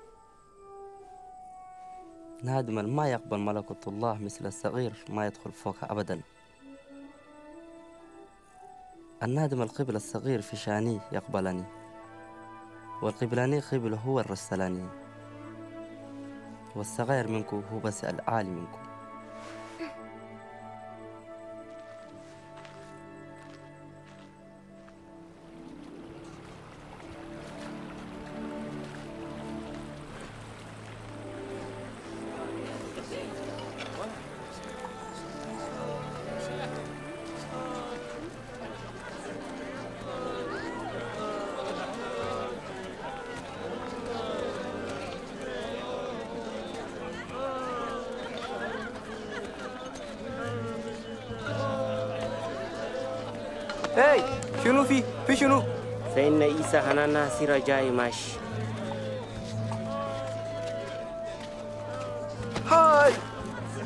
نادم ما يقبل ملكوت الله مثل الصغير ما يدخل فوقها أبدا. النادم القبل الصغير في شاني يقبلني، والقبلاني قبل هو الرسلاني، والصغير منكم هو بس العالي منكم. هاي شنو في في شنو؟ فإن عيسى هنا ناصر جاي ماشي. هاي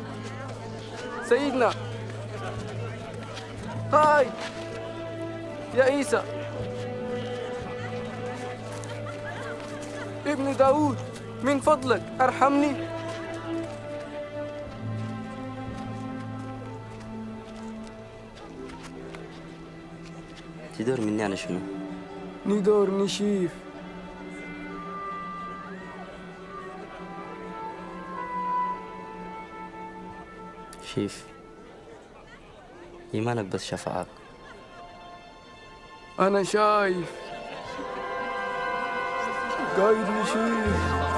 سيدنا هاي يا عيسى ابن داود، من فضلك ارحمني. تدور مني أنا شنو؟ ندور نشيف. شيف إيمانك بس شفعك. أنا شايف قايد نشيف.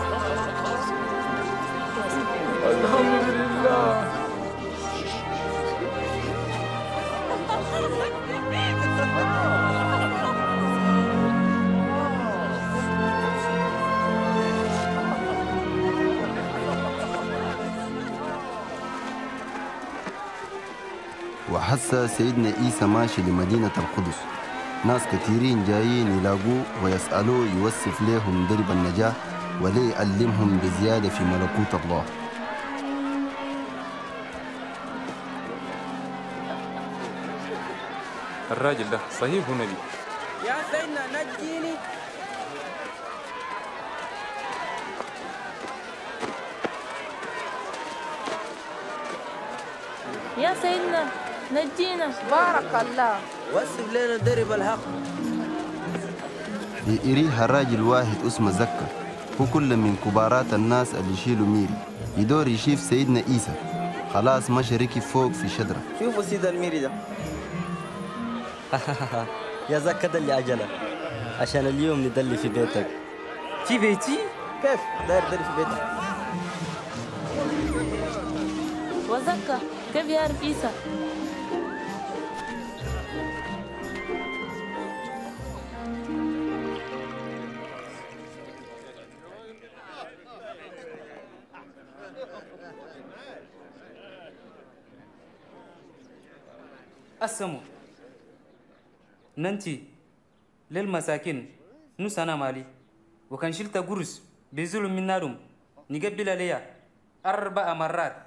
الحمد لله. وحس سيدنا عيسى ماشي لمدينة القدس، ناس كثيرين جايين يلاقوه ويسألوه يوصف لهم درب النجاة وليه يعلمهم بزيادة في ملكوت الله. الراجل ده صحيح هو نبي. يا سيدنا نجيني. يا سيدنا نجينا. بارك الله. وصف لنا درب الحق. يريها راجل واحد اسمه زكا، هو كل من كبارات الناس اللي يشيلوا ميري، يدور يشيف سيدنا عيسى. خلاص مشى ركب فوق في شجرة. شوفوا سيد الميري ده. يا زكا ده اللي أجله عشان اليوم ندلي في بيتك. في بيتي؟ كيف داير دلي في بيتك؟ وزكا كيف يعرف عيسى؟ السمو ننتي للمساكين نص أنا مالي، وكان شلت قرص بظلم من نارهم نقبل عليها أربع مرات.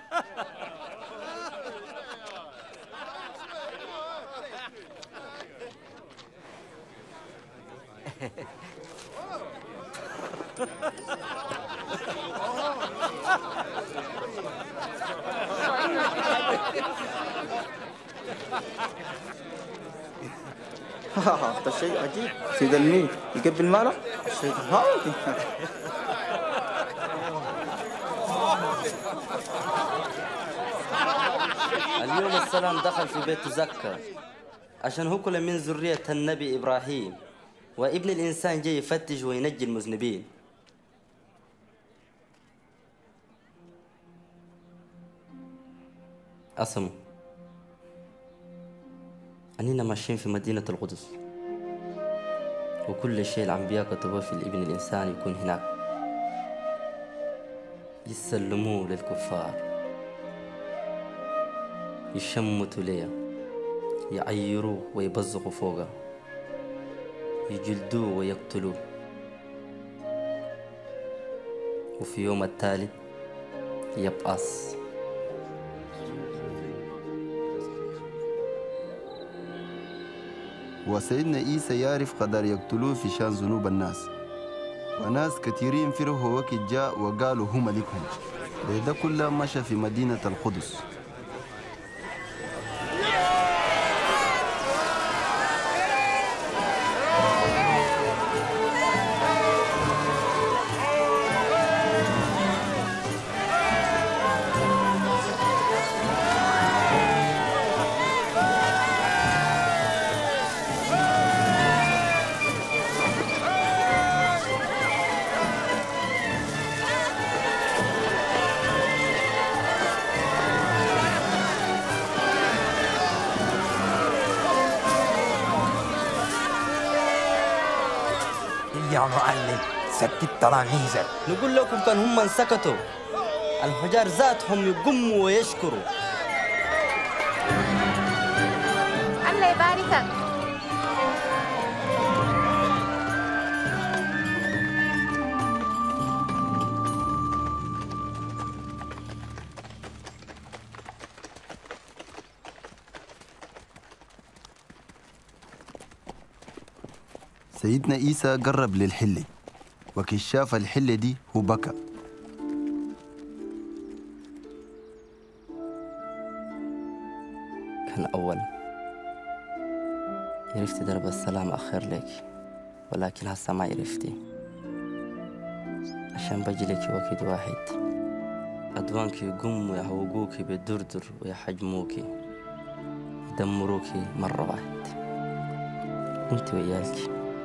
هذا شيء عجيب. سيد الميري يقبل ماله؟ شيء هاودي. اليوم السلام دخل في بيت زكا عشان هو كل من ذرية النبي إبراهيم، وابن الإنسان جاي يفتش وينجي المذنبين. أسمو أننا ماشيين في مدينة القدس، وكل شيء الأنبياء كتبوه في الابن الإنسان يكون هناك، يسلموه للكفار، يشمتوا ليه، يعيروه ويبزقوا فوقه، يجلدوه ويقتلوه، وفي يوم التالي يبأس. وسيدنا عيسى يعرف قدر يقتلوه في شان ذنوب الناس، وناس كثيرين فرحوا وقت جاء وقالوا هم ملكهم. ده كله مشى في مدينة القدس. يا معلم سكت تلاميذك. نقول لكم كان هم من سكتوا، الحجار ذاتهم يقوموا ويشكروا. الله يباركك. سيدنا عيسى قرب للحلة، وكي شاف الحلة دي هو بكى. كان أول عرفتي درب السلام أخير لك، ولكن هسه ما عرفتي، عشان بجي لك وقت واحد أدوانك يقوموا يهوقوكي بالدردر ويحجموكي يدمروكي مرة واحد انت وياك،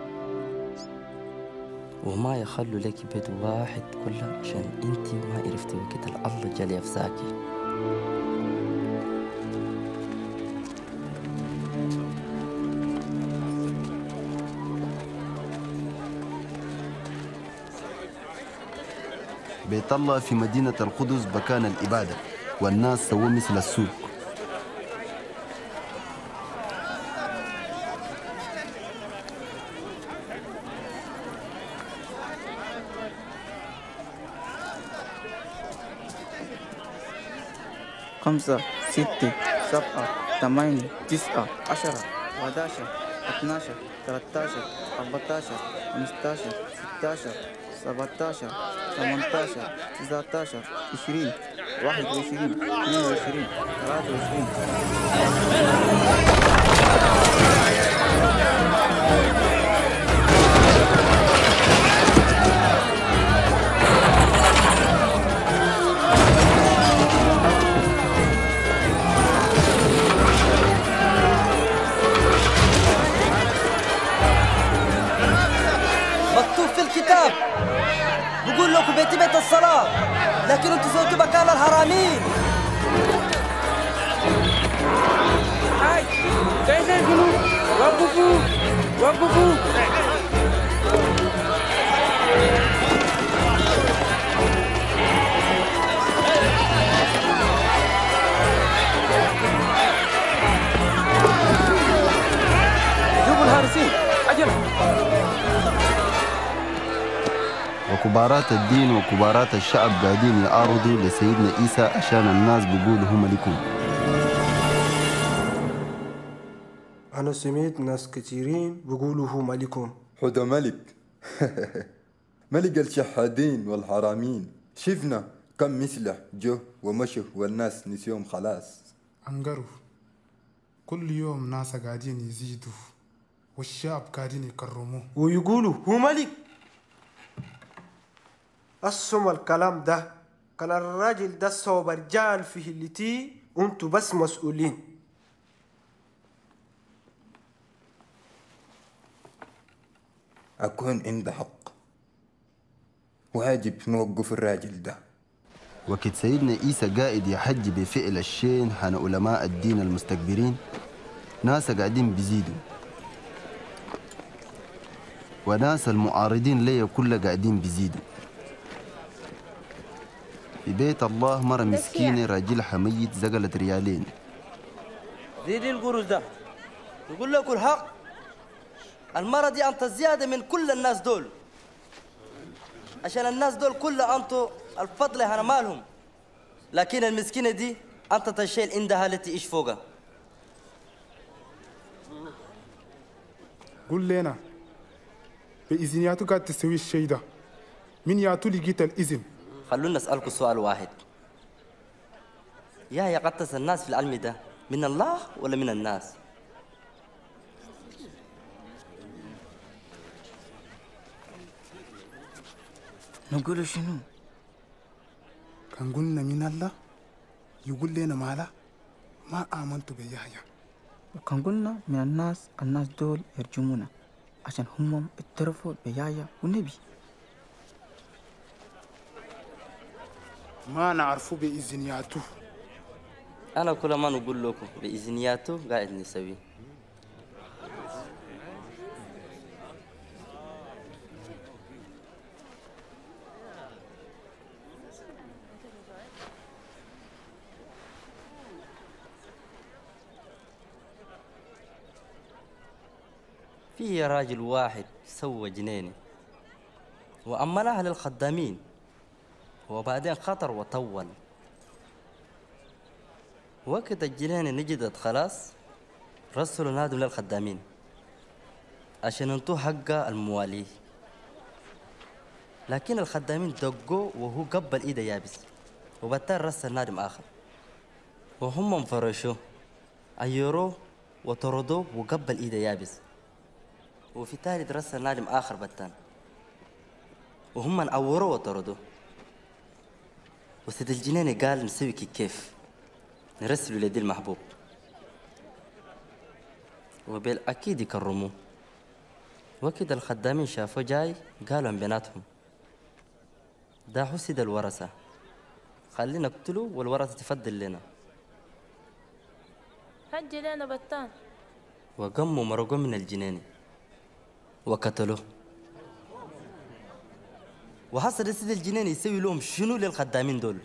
وما يخلوا لك بيت واحد كله عشان انت ما عرفتي وقت الله جل يفزاكي. بيت الله في مدينة القدس بكان الإبادة، والناس سووا مثل السوق. خمسة ستة سبعة ثمانية تسعة عشرة حداشر اثناشر ثلاثة أربعتاشر خمستاشر ستاشر سبعتاشر ثمانتاشر تسعتاشر عشرين واحد وعشرين اثنين وعشرين ثلاثة وعشرين. مكتوب في الكتاب بقول لكم بيتي بيت الصلاة، لكن انتوا سويتوا مكان الحرامين. هاي كيف يقولوا وقفوا وقفوا. جيبوا الهارسين أجل. وكبارات الدين وكبارات الشعب قاعدين يعارضوا لسيدنا عيسى عشان الناس بيقولوا هو ملكهم. أنا سمعت ناس كثيرين بيقولوا هو ملكهم. حدا ملك ملك الشحادين والحرامين. شفنا كم مثله جو ومشوا والناس نسيهم خلاص. أنقروا كل يوم ناس قاعدين يزيدوا والشعب قاعدين يكرموه ويقولوا هو ملك. أسمع الكلام ده، كان الراجل ده صوب رجال فيه اللتي وانتوا بس مسؤولين. أكون عنده حق، واجب نوقف الراجل ده. وقت سيدنا عيسى قائد يحج بفعل الشين حان علماء الدين المستكبرين، ناس قاعدين بيزيدوا، وناس المعارضين ليه كلها قاعدين بيزيدوا. في بيت الله مرة مسكينة راجلها ميت زقلت ريالين. زيدي القروش ده يقول لكم الحق، المرة دي أنت زيادة من كل الناس دول، عشان الناس دول كلها أنتوا الفضل هنا مالهم، لكن المسكينة دي أنت تشيل عندها التي إيش فوقها. قول لنا بإذنياتو قاعد تسوي الشيء ده، من ياتو لقيت الإذن؟ خلونا نسألكم سؤال واحد، يا يقدس الناس في العلم ده من الله ولا من الناس؟ نقول شنو؟ كان قلنا من الله يقول لنا مالا ما آمنت بيحيى، وكان قلنا من الناس، الناس دول يرجمونا عشان هم اترفوا بيحيى والنبي. ما نعرفه بإذنياته. أنا كل ما نقول لكم بإذنياته قاعد نسوي. في راجل واحد سوى جنينه وأمناها للخدامين، وبعدين خطر وطول. وقت الجنينة نجدت خلاص، رسلوا نادوا للخدامين عشان انتو حق المواليه، لكن الخدامين دقوا وهو قبل ايده يابس، وبالتالي رسل نادم اخر وهم مفرشوه ايروه وطردوه وقبل ايده يابس، وفي تالي رسل نادم اخر بتان وهم نعوروه وطردوه. وسيد الجنيني قال نسوي كيف نرسلوا لدي المحبوب، وبالأكيد يكرموه. وكده الخدامين شافوا جاي قالوا عن بيناتهم ده حسد الورثة، خلينا نقتله والورثة تفضل لنا. هجي لنا بتان. وقموا مرقوا من الجنيني وقتلوه. وحصل سيد الجنيني يسوي لهم شنو للخدامين دول؟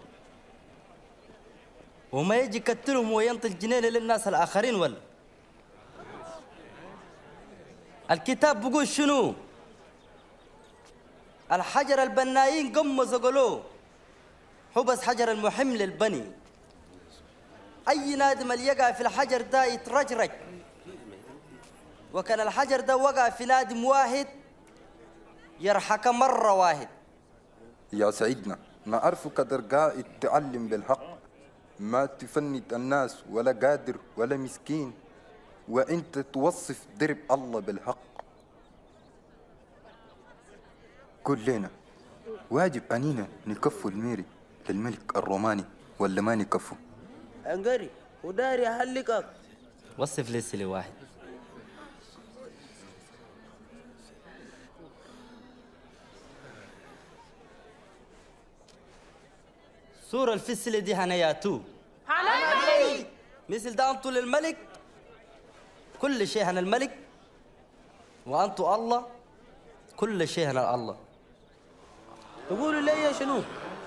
وما يجي يقتلهم وينطي الجنيني للناس الآخرين ولا؟ الكتاب بيقول شنو؟ الحجر البنايين قموا زقلوه، حبس حجر المحم للبني. أي نادم اللي يقع في الحجر ده يترجرج، وكان الحجر ده وقع في نادم واحد يرحك مرة واحد. يا سيدنا نعرف قدر قائد تعلم بالحق، ما تفند الناس ولا قادر ولا مسكين، وانت توصف درب الله بالحق. كلنا واجب أنينا نكفوا الميري للملك الروماني ولا ما نكفوا؟ انقري وداري أحلقك. وصف لي سلي واحد. صورة الفسلة دي هنياتو هنا الملك. مثل ده أنتوا للملك، كل شيء هنا الملك، وأنتوا الله كل شيء هنا الله. تقولوا لي شنو؟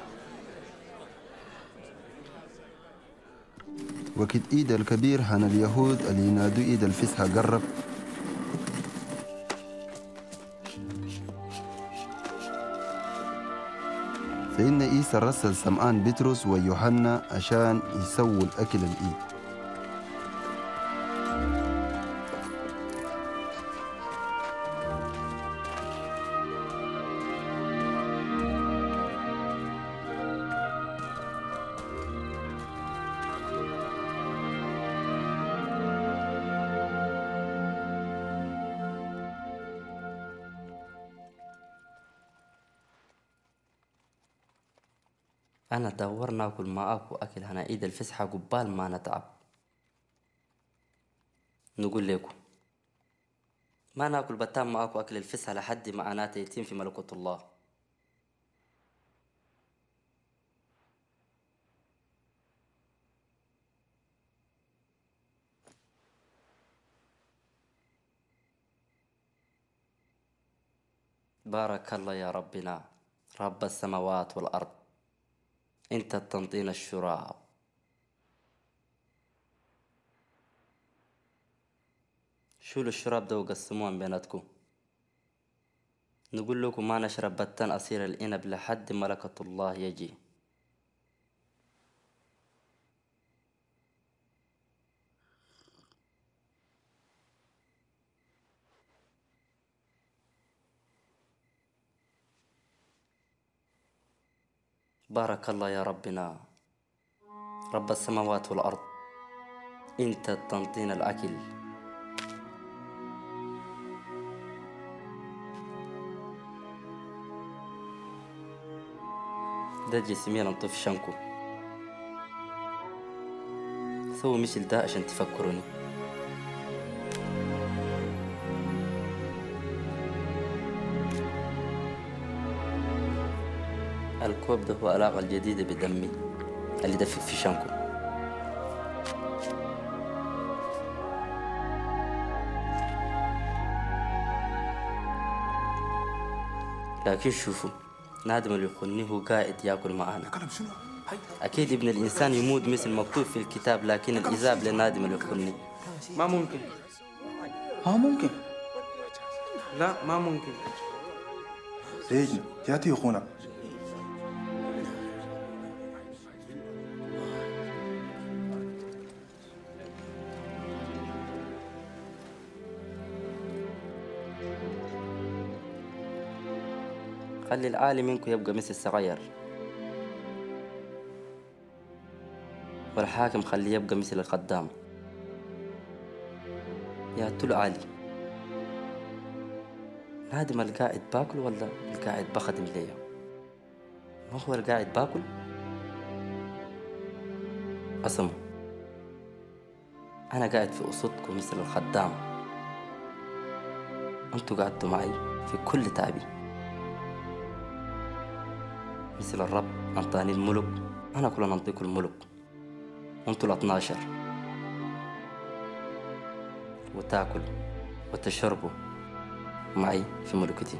وقت عيد الكبير هن اليهود اللي ينادوا عيد الفسحة قرب. سيدنا عيسى رسل سمعان بطرس ويوحنا عشان يسووا الأكل العيد. أنا دور ناكل معاكو أكل هنا عيد الفسحة قبال ما نتعب. نقول لكم ما ناكل بتام معاكو أكل الفسحة لحد ما أنا يتم في ملكوت الله. بارك الله يا ربنا رب السماوات والأرض، انت تنطينا الشراب. شولوا الشراب ده وقسموهم بيناتكم. نقول لكم ما نشرب بتان أصير العنب لحد ملكة الله يجي. بارك الله يا ربنا رب السماوات والأرض، انت تنطينا الأكل. ده جسمي نطف شنكو، سووا مثل ده عشان تفكروني. الكوب ده هو العلاقة الجديدة بدمي اللي دفق في شنكو. لكن شوفوا نادم اللي يخوني هو قاعد ياكل معانا. أكيد ابن الإنسان يموت مثل مكتوب في الكتاب، لكن الإذاب للنادم اللي يخوني. ما ممكن. ما ممكن. لا ما ممكن. سيدنا ياتي أخونا. خلي العالي منكم يبقى مثل الصغير، والحاكم خليه يبقى مثل الخدام. يا تلو عالي، نادم القاعد باكل ولا القاعد بخدم ليا؟ ما هو القاعد باكل؟ أسمع، أنا قاعد في أصوتكم مثل الخدام، أنتوا قعدتوا معي في كل تعبي، مثل الرب أنطاني الملك، أنا كلنا ننطيكم الملك، أنتوا الاثناشر، وتاكل وتشربوا معي في ملكتي،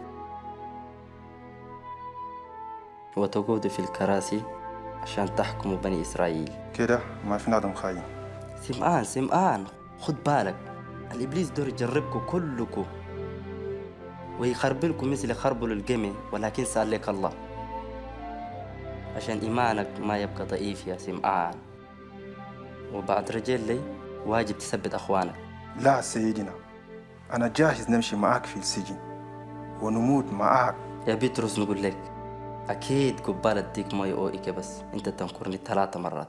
وتقعدوا في الكراسي عشان تحكموا بني إسرائيل. كده ما في نادم خاين. سمعان سمعان، خد بالك، الإبليس دور يجربكم كلكم ويخربلكم مثل خربوا للقمة، ولكن سألك الله عشان إيمانك ما يبقى ضعيف يا سمعان. وبعد رجل لي واجب تثبت أخوانك. لا سيدنا، أنا جاهز نمشي معاك في السجن ونموت معاك. يا بيتروس نقول لك، أكيد قبال أديك ما يؤوئك، بس أنت تنكرني ثلاثة مرات.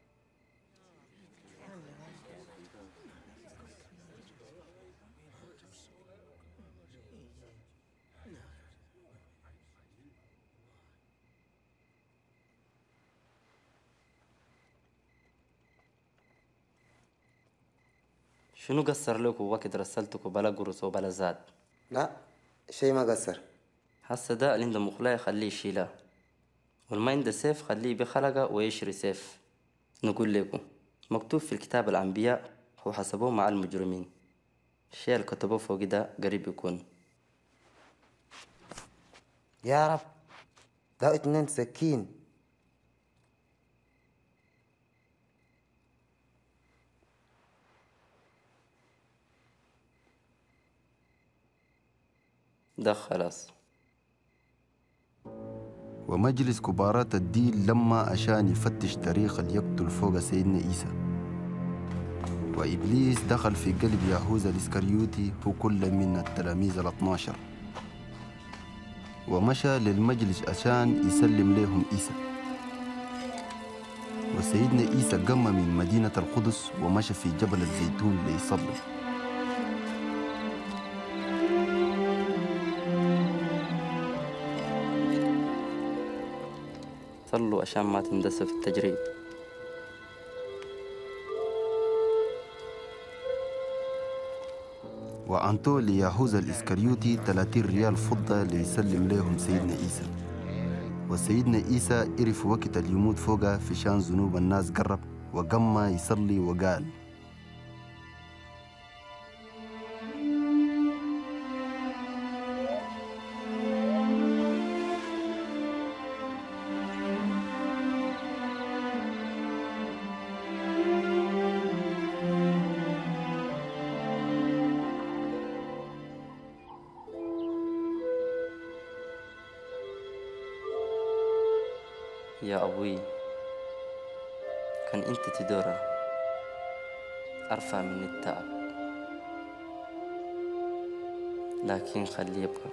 شنو قصر لكم وقت رسلتكم بلا قرص وبلا زاد؟ لا شيء ما قصر. هسا ده اللي عنده مخلاية خليه يشيلها، والما عنده سيف خليه بخلقه ويشري سيف. نقول لكم مكتوب في الكتاب الأنبياء وحسبوه مع المجرمين، الشيء اللي كتبوه فوق ده قريب يكون. يا رب، ده اتنين سكين. ده خلاص. ومجلس كبارات الدين لما عشان يفتش تاريخ اللي يقتل فوق سيدنا عيسى، وإبليس دخل في قلب يهوذا الإسكريوطي هو كل من التلاميذ الاثناشر، ومشى للمجلس عشان يسلم لهم عيسى. وسيدنا عيسى قام من مدينة القدس ومشى في جبل الزيتون ليصلي. صلوا عشان ما تندسوا في التجريب. وأعطوا ليهوذا الإسكريوطي ثلاثين ريال فضة ليسلم لهم سيدنا عيسى. وسيدنا عيسى عرف وقت اليموت فوقه في شان ذنوب الناس قرب، وقام يصلي وقال: يا أبوي، كان أنت تدورة أرفع من التعب، لكن خلي يبقى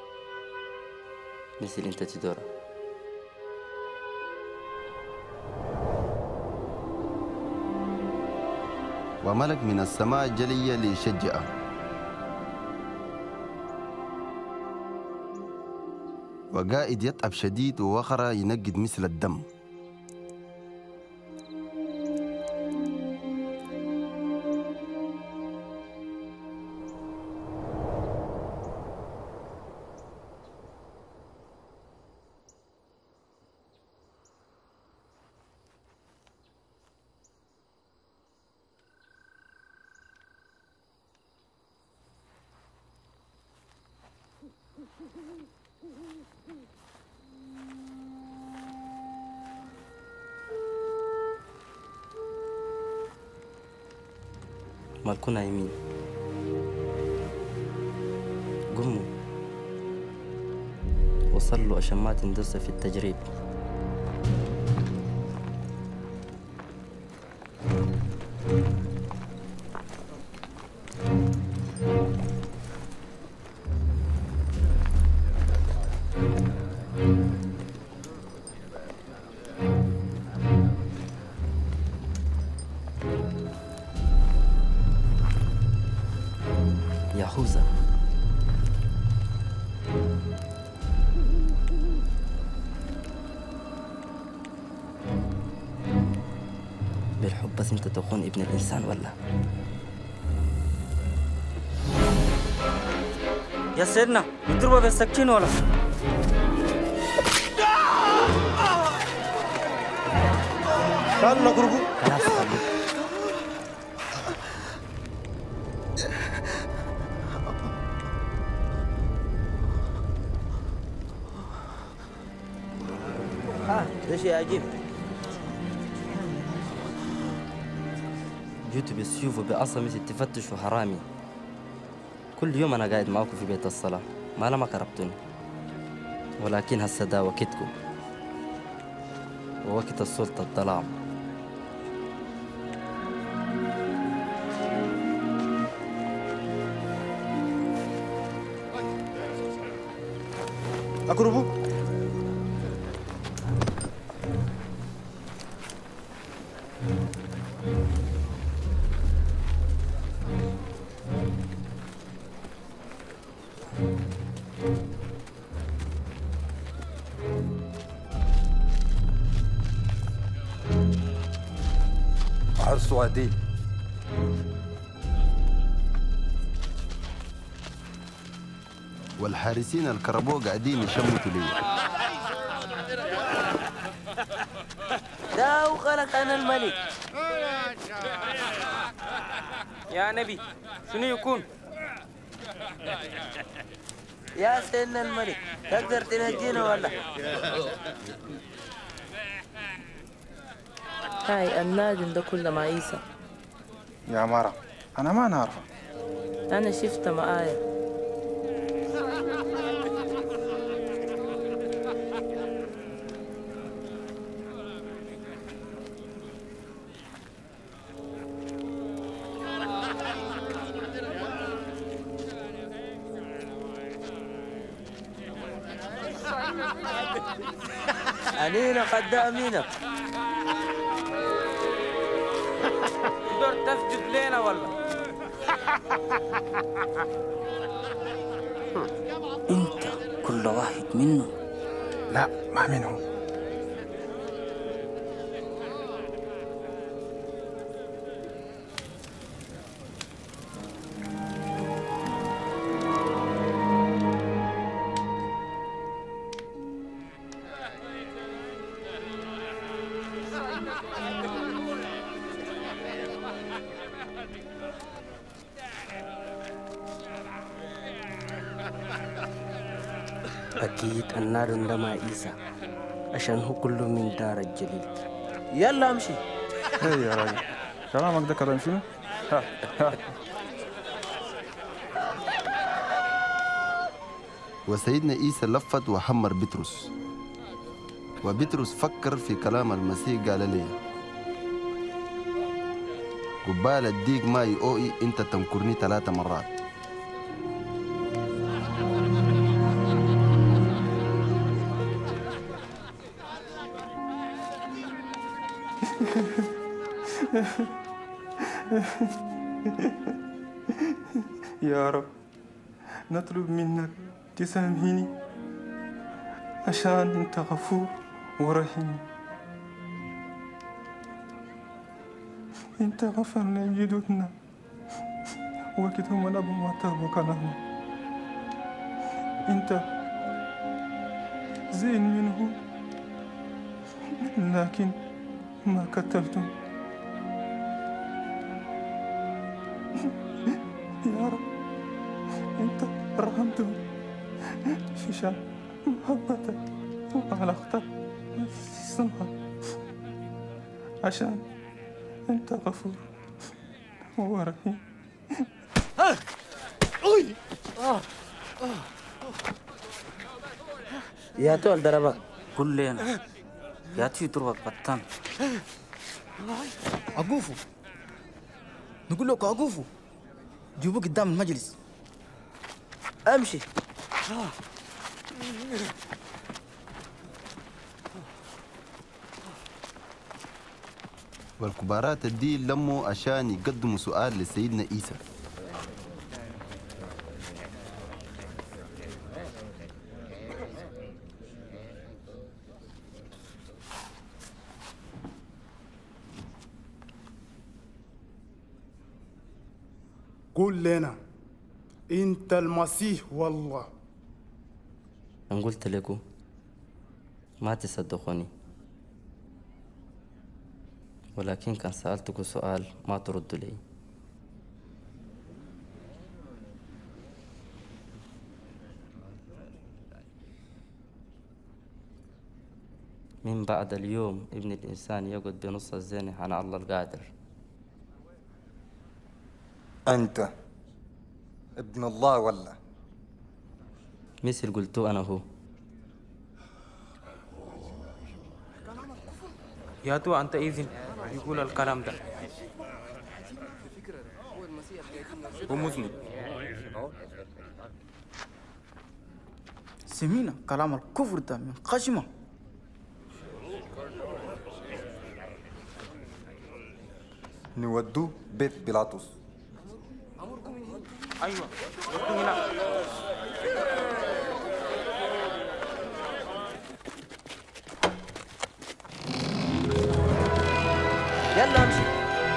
مثل أنت تدورة. وملك من السماء جلي ليشجعه، وقائد يتعب شديد ووخر ينقد مثل الدم. مالكم نايمين؟ قوموا وصلوا عشان ما تندسوا في التجريب. بالحب بس انت تكون ابن الانسان ولا؟ يا سيدنا يضربه بالسكين ولا؟ قال نقربه خلاص خليك. اه ده شيء عجيب. جيتوا بالسيوف وبأصمت تفتشوا حرامي. كل يوم أنا قاعد معاكم في بيت الصلاة، ما لما قربتوني. ولكن هسه ده وقتكم ووقت السلطة الظلام. أقربوا عرس عديل. والحارسين الكربو قاعدين يشمتوا لي. ده وخلق انا الملك. يا نبي شنو يكون؟ يا سيدنا الملك تقدر تنجينا ولا؟ هاي النادم ده كله مع عيسى. يا مرة أنا ما نعرفه. أنا شفت معايا. علينا خدامينك. تقدر تسجد لنا ولا؟ أنت كل واحد منه؟ لا ما منهم. أكيد النار عندما عيسى عشان هو كله من دار الجليل. يلا امشي. ايه يا راجل كلامك ده كلام شنو؟ وسيدنا عيسى لفت وحمر بطرس، وبطرس فكر في كلام المسيح قال لي قبال الديك ما يؤوي انت تنكرني ثلاث مرات. يا رب نطلب منك تسامحني عشان انت غفور ورحيم. انت غفرنا جدودنا وكتهم الأب ما تابوا كلامه. انت زين منه لكن ما قتلتم. يا رب انت رحمتهم في شان محبتك وخلقتك السماء عشان انت غفور ورحيم. يا تول ضربك. قل لنا يا تي تروك بطان. أقوفوا نقول لك أقوفوا جيبوه قدام المجلس. امشي. والكبارات الدي لموا عشان يقدموا سؤال لسيدنا عيسى. قول لنا انت المسيح والله. ان قلت لكم ما تصدقوني، ولكن كان سألتكم سؤال ما تردوا لي. من بعد اليوم ابن الإنسان يقعد بنص الزينة عن الله القادر. أنت ابن الله ولا؟ مثل قلتوا أنا هو. يا تو أنت إذن يقول الكلام ده. هو مذنب. سمينا كلام الكفر ده من خشمه. نودوه بيت بيلاطس. أيوة ودوه هنا. يلا امشي.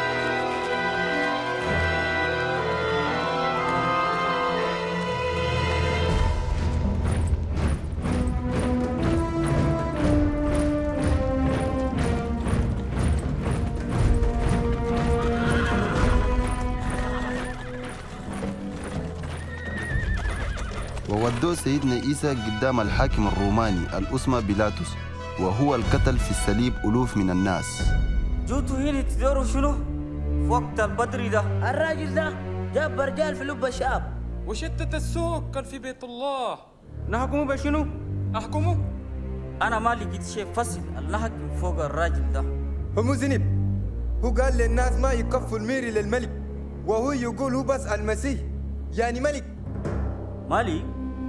وودوه سيدنا عيسى قدام الحاكم الروماني الأسمى بيلاطس، وهو القتل في الصليب ألوف من الناس. جوتوا هنا تدوروا شنو؟ في وقت البدري ده الراجل ده جاب رجال في لب الشعب وشتت السوق كان في بيت الله. نحكموا بشنو؟ أحكموا؟ أنا ما لقيت شيء فصل نحكم فوق الراجل ده. هو مذنب. هو قال للناس ما يكفوا الميري للملك، وهو يقول هو بس المسيح يعني ملك. ملك؟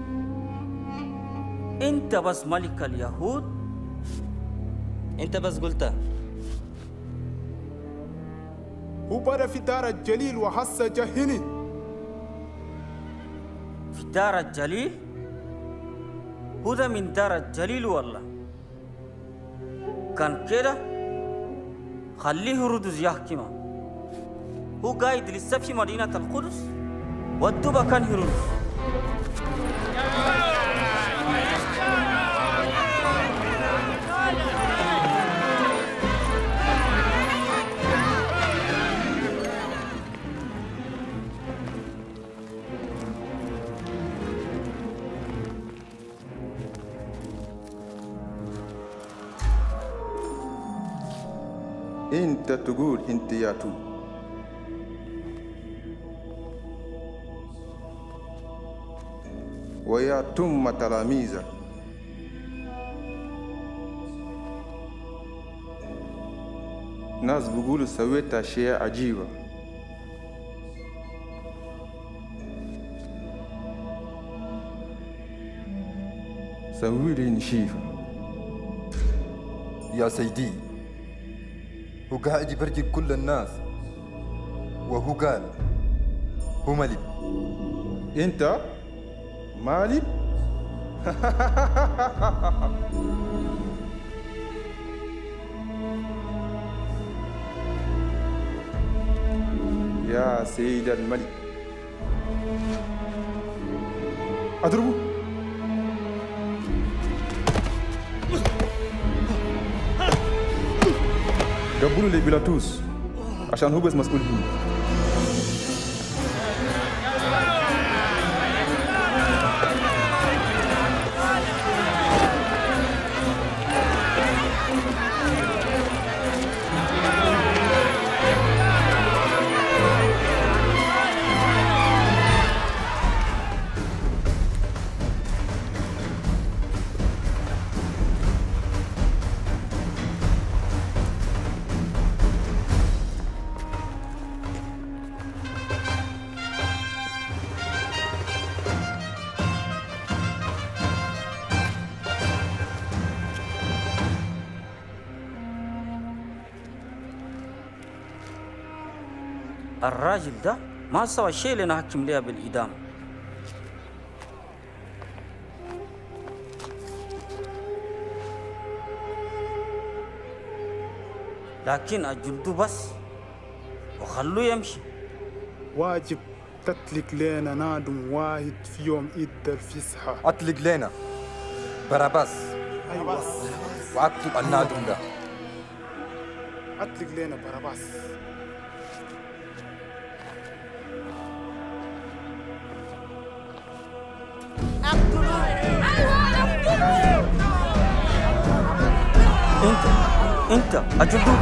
انت بس ملك اليهود؟ انت بس قلتها. هو بدا في دار الجليل وحس جهني. في دار الجليل؟ هو ده من دار الجليل والله. كان كده خليه ردز يحكمه. هو قايد لسه في مدينة القدس والدوبة كان هيرودس. انت تقول انت يا تو. ويا تم تلاميذك ناس بيقولوا سويت اشياء عجيبة. سوي لي نشيفة. يا سيدي هو قاعد يبرجل كل الناس، وهو قال هو ملك. انت مالك؟ يا سيد الملك اضربه. قبلوا لي بيلاطس عشان هو بس مسؤول فيه. الراجل ده ما سوى شيء لنحكم ليه بالإدام. لكن أجلدوه بس وخلوه يمشي. واجب تطلق لنا نادم واحد في يوم عيد الفصحى. اطلق لنا باراباس. ايوه واكتب النادم ده. اطلق لنا باراباس. انت انت اجلدوه.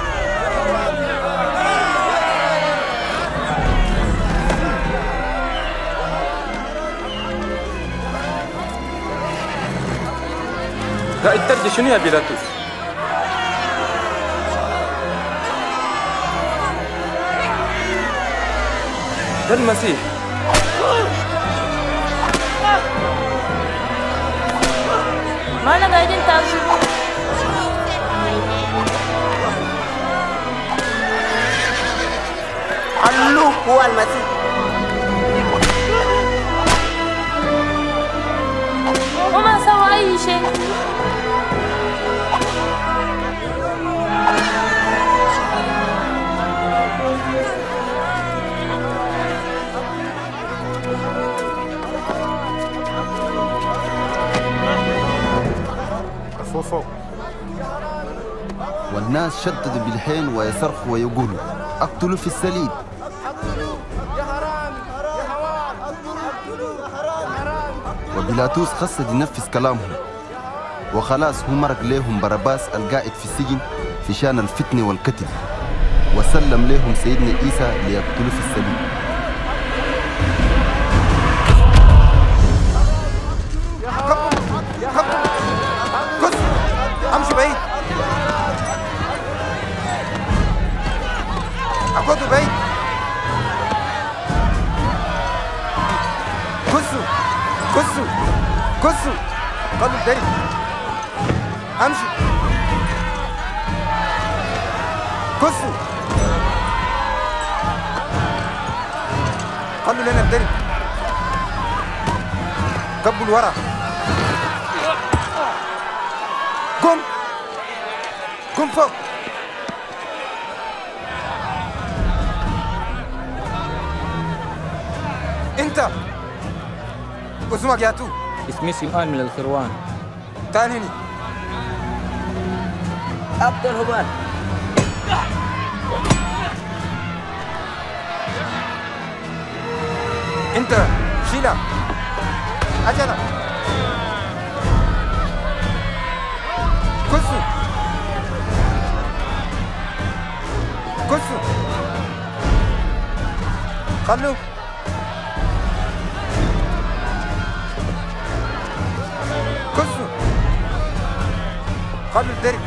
قاعد ترجع شنو يا بيلاطس؟ ده المسيح. ما انا قاعدين تعرفوا. خلوه هو المسيح. وما سوى اي شيء. فوق. والناس شددوا بالحين ويصرخوا ويقولوا اقتلوا في الصليب. وبيلاطس خصد ينفذ كلامهم، وخلاص هو مرق لهم باراباس القائد في السجن في شان الفتنة والقتل، وسلم لهم سيدنا عيسى ليقتلوا في الصليب. امشي بعيد. اقعدوا بعيد. كسوا كسوا كسوا. خلوا الدرب. امشي. كسوا. خلوا لنا الدرب. كبوا لورا. قم قم فوق. انت اسمك يا تو؟ اسمي سمعان من الخروان. تعال هنا. عبد الهبان. انت شيلة عجلة. كسو كسو. خلوا كسو. خلوا الدرب.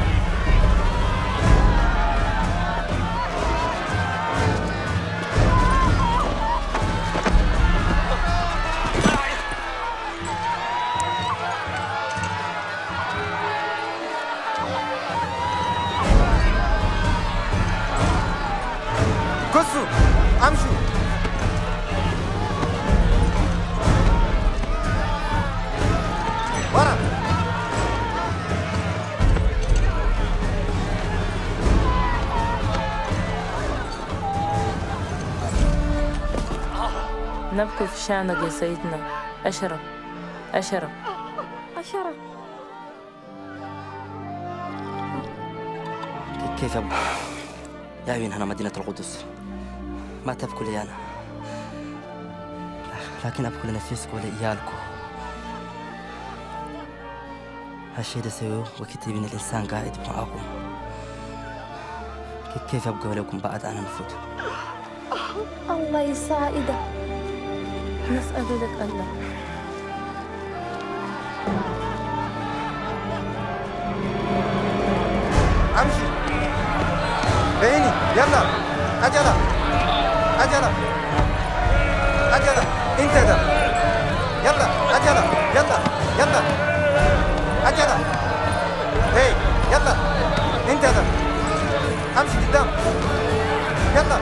كسوا. امشوا. ورا. نبكي في شانك يا سيدنا. أشرف أشرف أشرف. كيف أبو يا عيون هنا مدينة القدس، ما تبكوا لي أنا، لكن أبكوا لنفسكم ولعيالكم. هالشيء ده سووه وقت إن الإنسان قاعد معاكم. كيف أبقى ولكم بعد أنا نفوت؟ الله يساعدك. نسأل لك الله. امشي بيني. يلا عجلة عجلة عجلة. انت ده. يلا عجلة. يلا يلا عجلة. هي يلا انت ده. امشي قدام. يلا.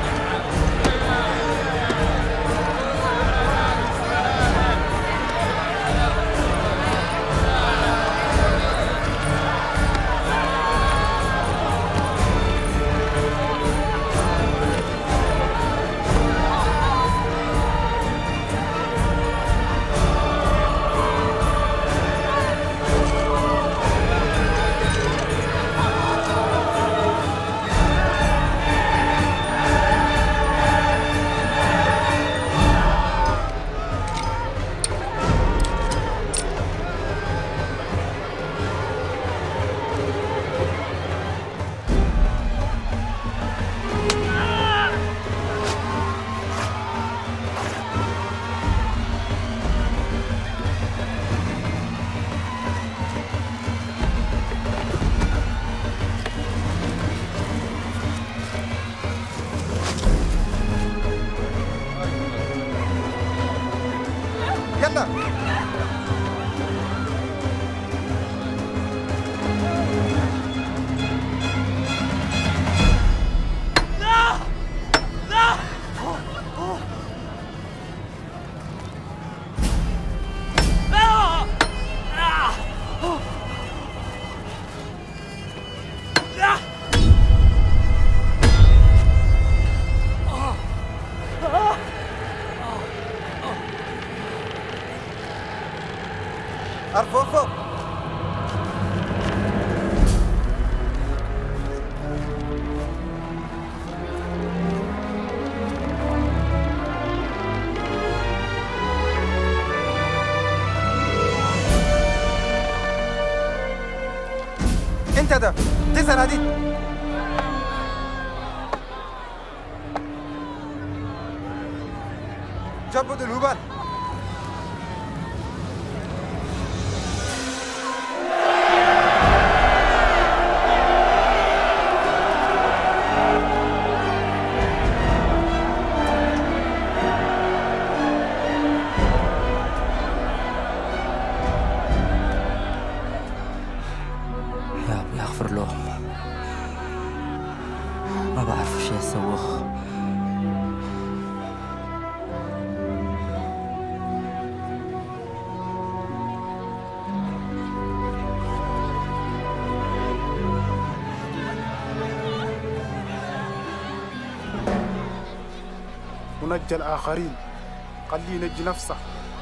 انت ده تسأل هديك. جبد الهبال. ونجى الآخرين، خليه ينجي نفسه.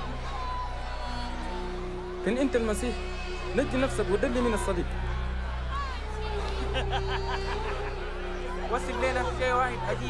إن أنت المسيح نجي نفسك ودلي من الصليب. وصل لنا شيء واحد عجيب.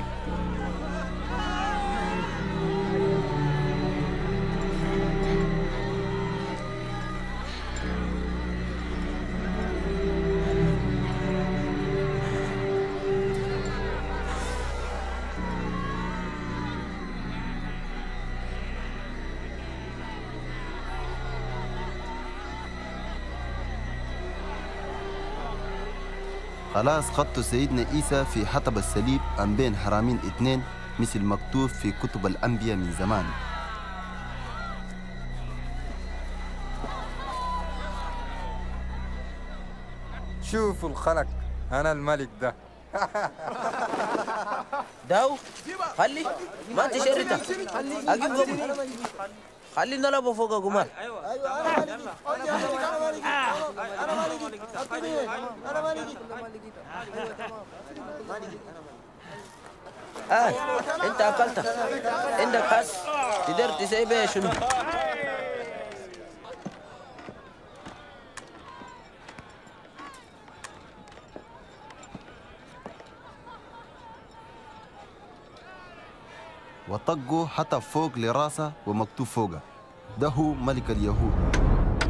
خلاص خطوا سيدنا عيسى في حطب الصليب عن بين حرامين اثنين مثل مكتوب في كتب الأنبياء من زمان. شوفوا الخلق، أنا الملك ده. داو خلي ما تشرته أجيب قبل خلي نلعبه فوق قمار. ايوه ايوه انا مالكي انا مالكي انا مالكي آه أنت أكلت عندك حس تقدر تسيبه شنو؟ وطقوا حتى فوق لراسه ومكتوب فوقه ده هو ملك اليهود.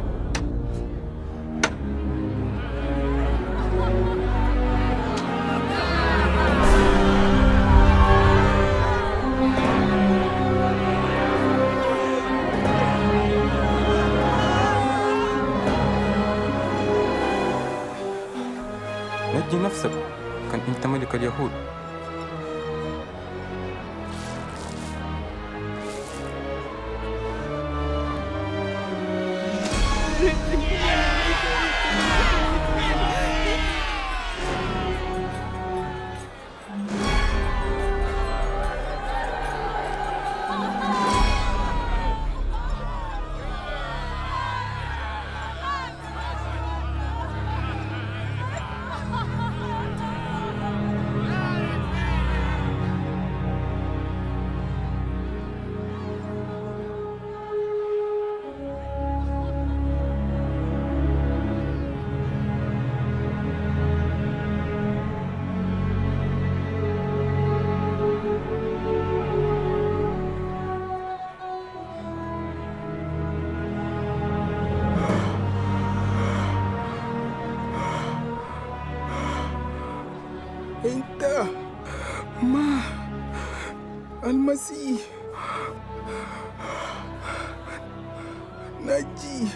نجي نفسك، كان أنت ملك اليهود. انت ما المسيح، نجي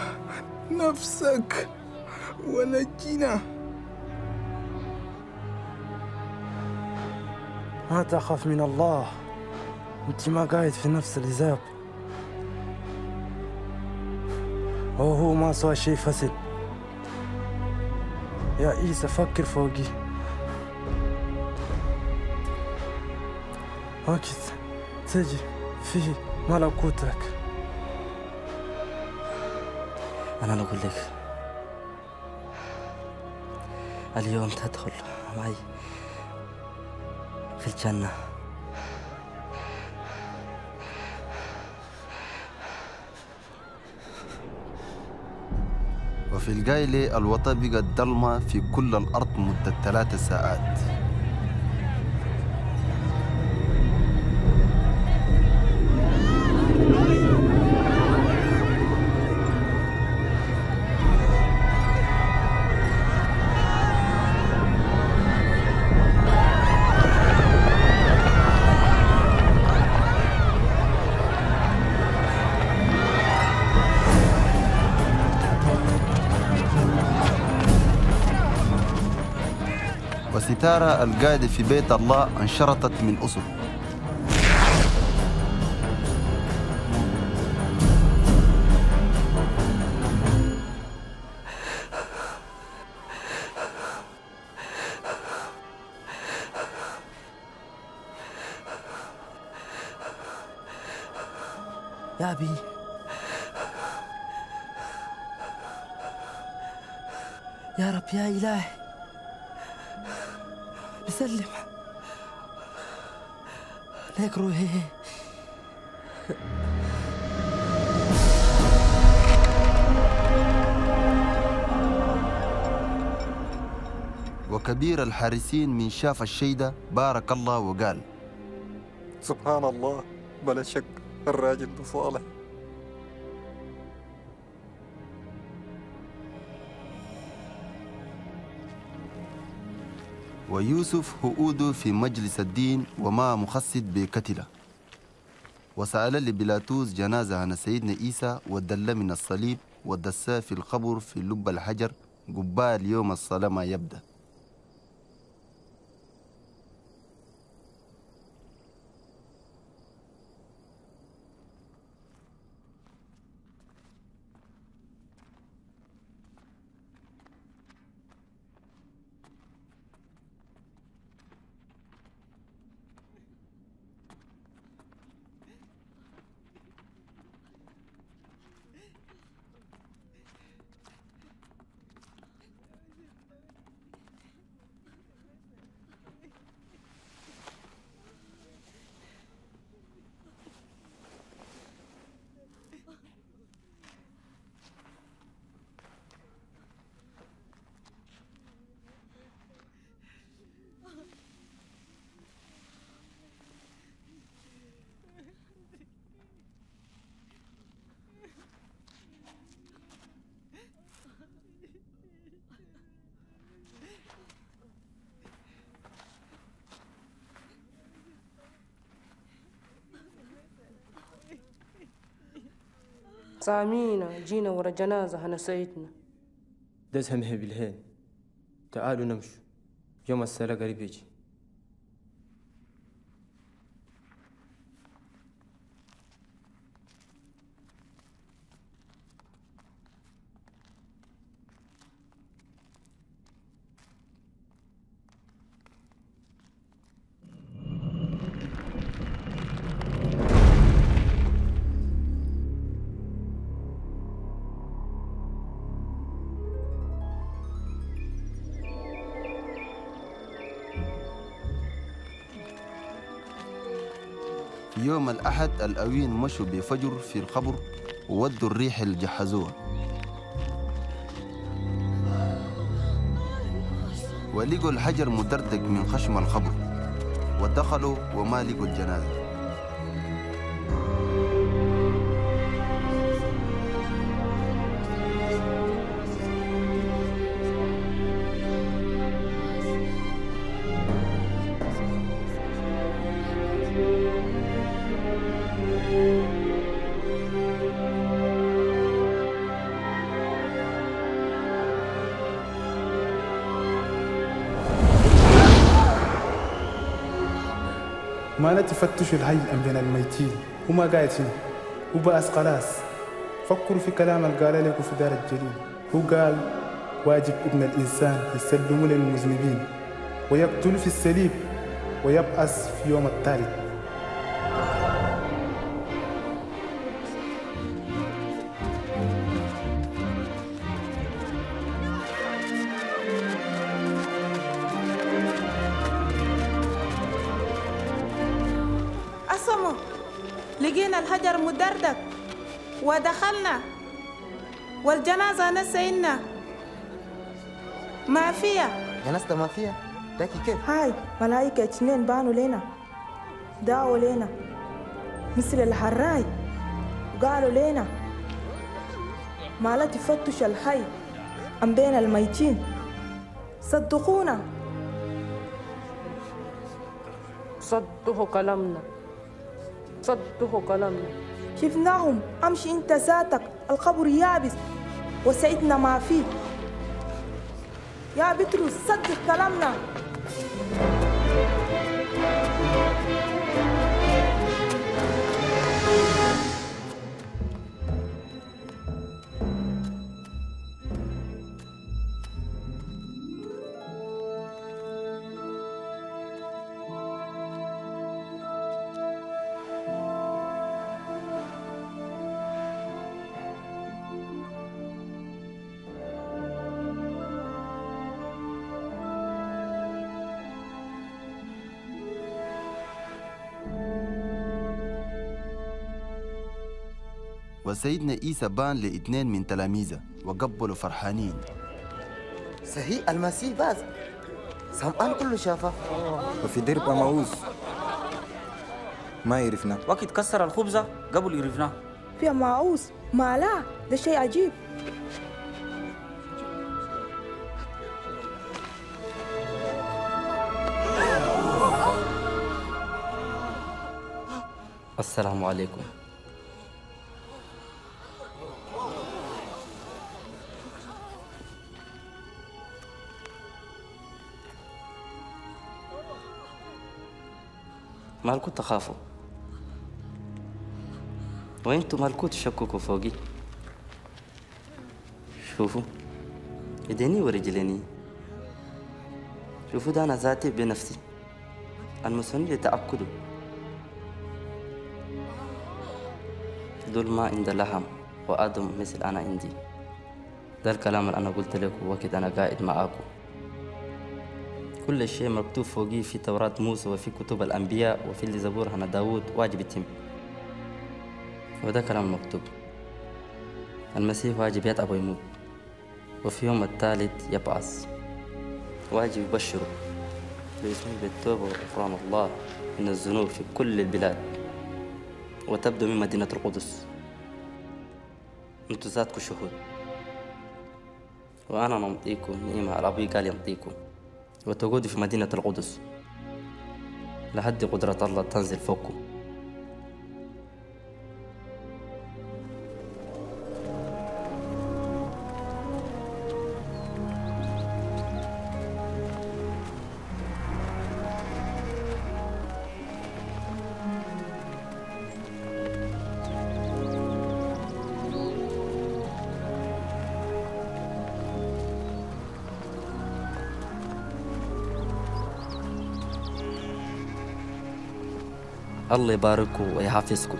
نفسك ونجينا. ما تخاف من الله، انت ما قاعد في نفس العذاب، وهو ما سوى شيء فسد. يا عيسى فكر فوقي، وقت تجي فيه ملكوتك. أنا أقول لك اليوم تدخل معي في الجنة. وفي القايلة الوطا بقت ضلمة في كل الأرض مدة ثلاث ساعات. وستارة القاعدة في بيت الله انشرطت من أسر. يا أبي يا رب يا إلهي بسلم ليك روحي. وكبير الحارسين من شاف الشي ده بارك الله وقال: سبحان الله، بلا شك الراجل ده صالح. ويوسف هؤود في مجلس الدين وما مخصد بكتلة، وسأل لبيلاطوس جنازة عن سيدنا عيسى ودل من الصليب ودساه في القبر في لب الحجر قبال يوم الصلاة ما يبدأ. سامينا جينا ورا جنازة هنا سيدنا. دس همه بالهين، تعالوا نمشوا، يوم السنة قريب يجي. في يوم الأحد الأوين مشوا بفجر في القبر وودوا الريح اللي جهزوها، ولقوا الحجر مدردق من خشم القبر، ودخلوا وما لقوا الجنازة. ما نتفتش الحي أم بين الميتين وما قاعد هنا وبأس خلاص. فكروا في كلام اللي قال لكم في دار الجليل، هو قال واجب ابن الإنسان يسلم للمذنبين ويقتل في السليب ويبأس في يوم الثالث. لقينا الحجر مدردق ودخلنا والجنازة نسينا ما فيها. جنازة ما فيها؟ لكن كيف؟ هاي ملايكة اثنين بانوا لنا دعوا لنا مثل الحراي وقالوا لنا ما لا تفتش الحي أم بين الميتين. صدقونا. صدقوا كلامنا، صدقوا كلامنا. شفناهم أمشي أنت ذاتك القبر يابس وسيدنا ما فيه. يا بطرس صدق كلامنا. وسيدنا عيسى بان لاثنين من تلاميذه وقبلوا فرحانين. صحيح المسيح باز سمعان كله شافه. وفي درب ماووس ما يعرفنا. وقت كسر الخبزة قبل يعرفنا. في ماووس ما لا ده شيء عجيب. السلام عليكم. مالكو تخافوا وانتم مالكو تشككوا فوقي. شوفوا يديني ورجليني، شوفوا ده انا ذاتي بنفسي المسنين يتأكدوا دول ما عند لحم وآدم مثل أنا عندي. ده الكلام اللي أنا قلت لكم وقت أنا قاعد معاكم. كل شيء مكتوب فوقي في توراة موسى وفي كتب الأنبياء وفي اللي زبور هنا داود واجب يتم، وده كلام مكتوب. المسيح واجب يتعب ويموت وفي يوم الثالث يبعث، واجب يبشره باسمه بالتوبة وغفران الله من الذنوب في كل البلاد، وتبدو من مدينة القدس. انتو ذاتكم شهود، وأنا نمطيكم نعمة الأبي قال يمطيكم، وتقعدوا في مدينة القدس لحد قدرة الله تنزل فوقكم. الله يبارككم ويحفظكم.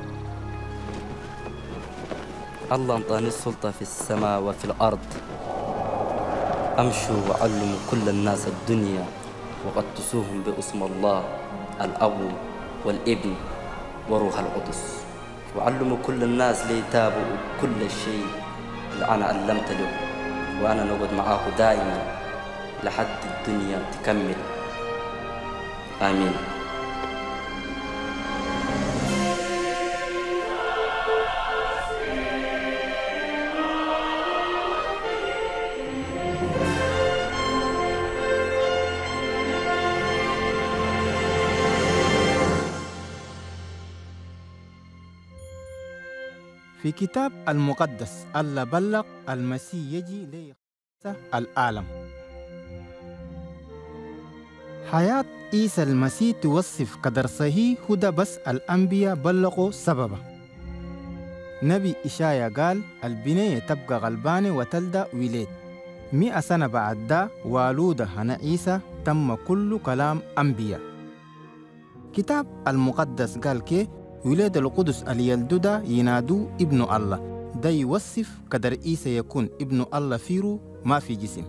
الله انطاني السلطة في السماء وفي الأرض. أمشوا وعلموا كل الناس الدنيا وقدسوهم باسم الله الأب والابن وروح القدس، وعلموا كل الناس ليتابعوا كل شيء اللي أنا علمت له، وأنا نقعد معاكم دائما لحد الدنيا تكمل. آمين. في كتاب المقدس الله بلغ المسيح يجي ليخلص العالم. حياة عيسى المسيح توصف قدر صحيح هدى بس الأنبياء بلغوا سببه. نبي إشايا قال البنية تبقى غلبانة وتلدى ولاد. مئة سنة بعد ده والودة هنا عيسى تم كل كلام أنبياء. كتاب المقدس قال كي ولاد القدس اليلدودا ينادوا ابن الله. ده يوصف قدر عيسى يكون ابن الله فيه ما في جسم.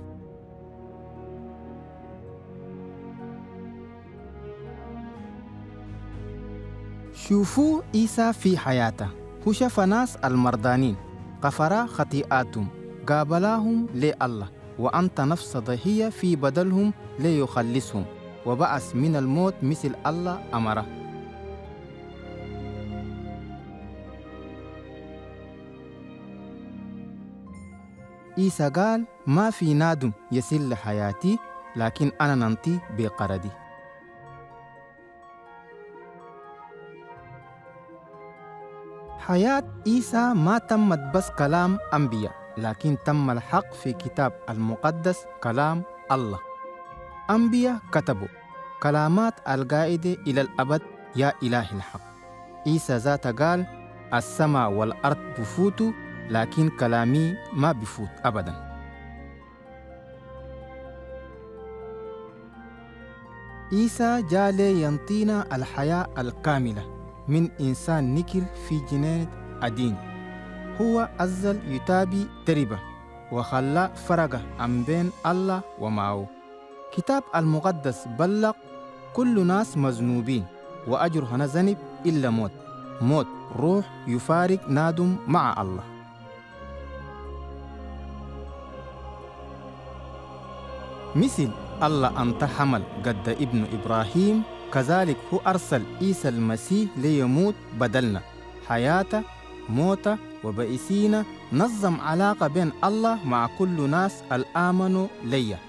شوفوا عيسى في حياته، هو شاف ناس المردانين، غفر خطيئاتهم، قابلهم لله، وأنت نفس ضحية في بدلهم ليخلصهم، وبعث من الموت مثل الله أمره. عيسى قال ما في نادم يسل حياتي، لكن أنا ننطي بقردي. حياة عيسى ما تمت بس كلام أنبياء، لكن تم الحق في كتاب المقدس كلام الله. أنبياء كتبوا كلامات القائدة إلى الأبد يا إله الحق. عيسى ذات قال السماء والأرض بفوتوا لكن كلامي ما بفوت أبدا. عيسى جاء لينطينا الحياة الكاملة من إنسان نكر في جنينة أدين. هو أزل يتابي تربة وخلى فرقة عن بين الله ومعه. كتاب المقدس بلغ كل ناس مذنوبين وأجرها ذنب إلا موت، موت روح يفارق نادم مع الله. مثل الله أن تحمل قد ابن إبراهيم، كذلك هو أرسل عيسى المسيح ليموت بدلنا حياته موته وبئسينا، نظم علاقة بين الله مع كل ناس الآمنوا ليه.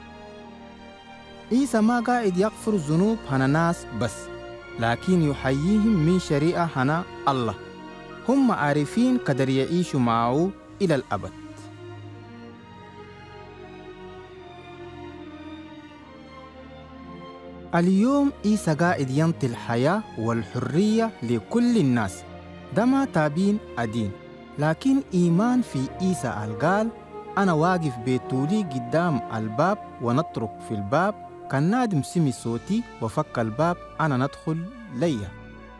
عيسى ما قاعد يغفر الذنوب هنا ناس بس، لكن يحييهم من شريعة هنا الله. هم عارفين قدر يعيشوا معه إلى الأبد. اليوم عيسى قاعد ينطي الحياة والحرية لكل الناس. ده ما تابين أدين، لكن إيمان في عيسى قال أنا واقف بيتولي قدام الباب ونطرق في الباب، كان نادم سمي صوتي وفك الباب أنا ندخل ليا.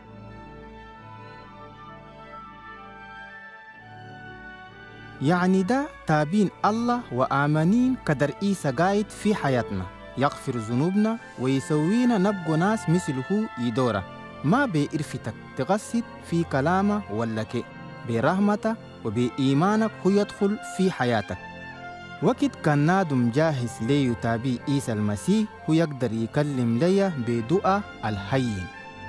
يعني ده تابين الله وآمنين قدر عيسى قاعد في حياتنا يغفر ذنوبنا ويسوينا نبقى ناس مثله يدورة، ما بإرفتك تغسد في كلامه ولا كي، برحمته وبإيمانك هو يدخل في حياتك. وقت كان نادم جاهز ليتابي عيسى المسيح هو يقدر يكلم ليا بدعاء الحيين.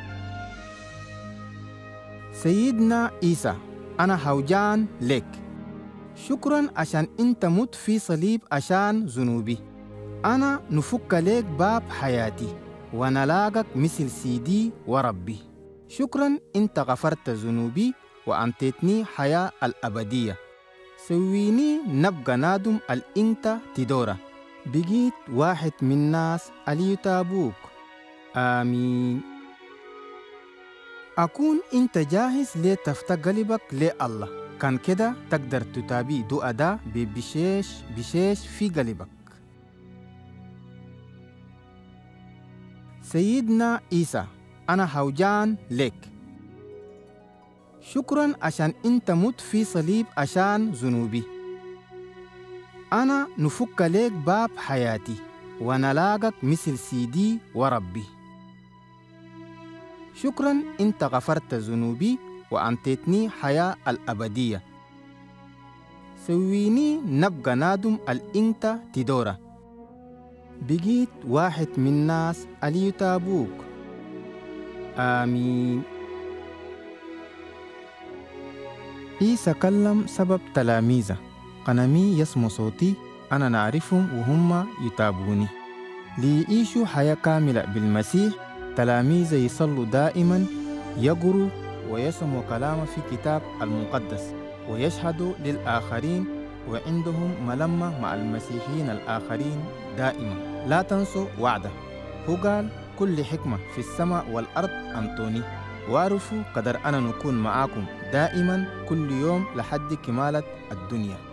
سيدنا عيسى أنا هوجان لك، شكرا عشان انت مت في صليب عشان ذنوبي. أنا نفك لك باب حياتي ونلاقك مثل سيدي وربي. شكرا انت غفرت ذنوبي وأنتتني حياة الأبدية. سويني نبقى نادم الانت تدورة، بقيت واحد من الناس اللي يتابوك. آمين. أكون انت جاهز لتفتح قلبك لله، كان كده تقدر تتابي دعاء ده ببشيش بشيش في قلبك. سيدنا عيسى أنا هوجان لك، شكرا عشان انت مت في صليب عشان ذنوبي. أنا نفك لك باب حياتي ونلاقك مثل سيدي وربي. شكرا انت غفرت ذنوبي وأنتتني حياة الأبدية. سويني نبقى نادم الانت تدورة، بقيت واحد من الناس اللي يتابوك. آمين. عيسى كلم سبب تلاميذه، قنمي يسمع صوتي أنا نعرفهم وهم يتابوني. ليعيشوا حياة كاملة بالمسيح تلاميذه يصلوا دائما، يقروا ويسمعوا كلامه في كتاب المقدس ويشهدوا للآخرين، وعندهم ملمة مع المسيحيين الآخرين دائما. لا تنسوا وعده، هو قال كل حكمة في السماء والأرض أنتوني، واعرفوا قدر أنا نكون معاكم دائما كل يوم لحد كمالة الدنيا.